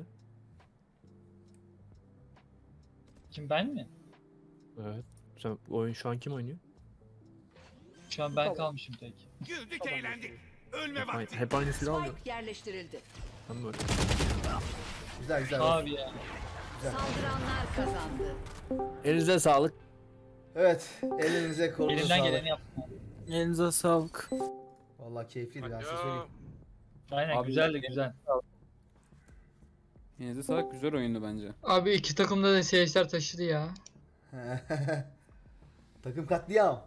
Kim ben mi? Evet. Sen oyun şu an kim oynuyor? Şu an ben kalmışım tek. Güldük eğlendik. Ölme Hep, vakti. hep aynı silah alıyor. Spike yerleştirildi. Tam böyle. Güzel. Abi ya. Saldıranlar kazandı. Elinize sağlık. Evet. Elinize kolunuza Elimden sağlık. geleni yaptım. Elinize sağlık. Vallahi keyifliydi ben size söyleyeyim. Aynen Abi, güzeldi güzel. Yine sağlık, güzel oyundu bence. Abi iki takımda da seyirciler taşıdı ya. Takım katliam.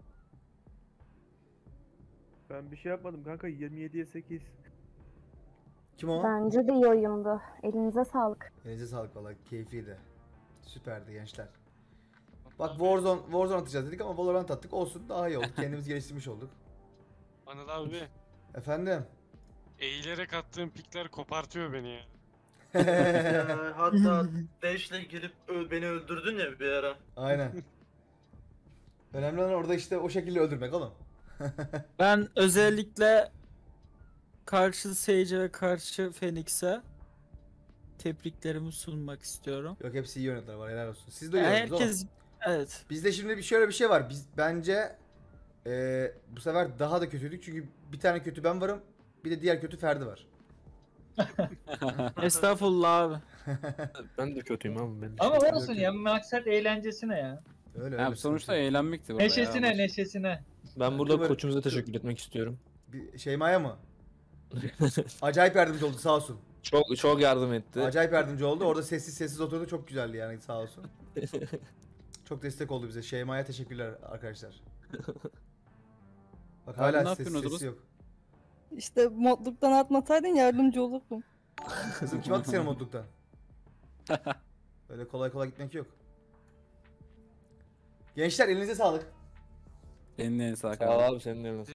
Ben bir şey yapmadım kanka 27'ye 8. Kim o? Bence de iyi oyundu. Elinize sağlık. Elinize sağlık valla, keyifliydi. Süperdi gençler. Bak Warzone atacağız dedik ama Valorant attık. Olsun, daha iyi oldu. Kendimizi geliştirmiş olduk. Anıl abi, Efendim? eğilerek attığım pikler kopartıyor beni ya. Ya, hatta Dash'le girip beni öldürdün ya bir ara. Aynen. Önemli olan orada işte o şekilde öldürmek oğlum. Ben özellikle karşı Sage'e ve karşı Phoenix'e tebriklerimi sunmak istiyorum. Yok, hepsi iyi yönetler var, helal olsun. Siz de iyi Herkes evet. Bizde şimdi şöyle bir şey var. Biz bence bu sefer daha da kötüydük çünkü bir tane kötü ben varım. Bir de diğer kötü Ferdi var. Estağfurullah abi. Ben de kötüyüm abi. Ben de Ama şey- olsun ya, maksat eğlencesine ya. Öyle Ya sonuçta eğlenmekti burada ya. Neşesine neşesine. Ben burada Kıvır- koçumuza teşekkür etmek istiyorum. Bir Şeyma'ya mı? Acayip yardımcı oldu, sağ olsun. Çok yardım etti. Acayip yardımcı oldu. Orada sessiz oturdu, çok güzeldi yani, sağ olsun. Çok destek oldu bize. Şeyma'ya teşekkürler arkadaşlar. Bak Abi hala ne sesi yapıyorsunuz? yok. İşte modluktan atmasaydın yardımcı olurdum. Kızım kim attı seni modluktan? Öyle kolay kolay gitmek yok. Gençler elinize sağlık. Eline sağlık Sağ ol abi. abi, senin de eline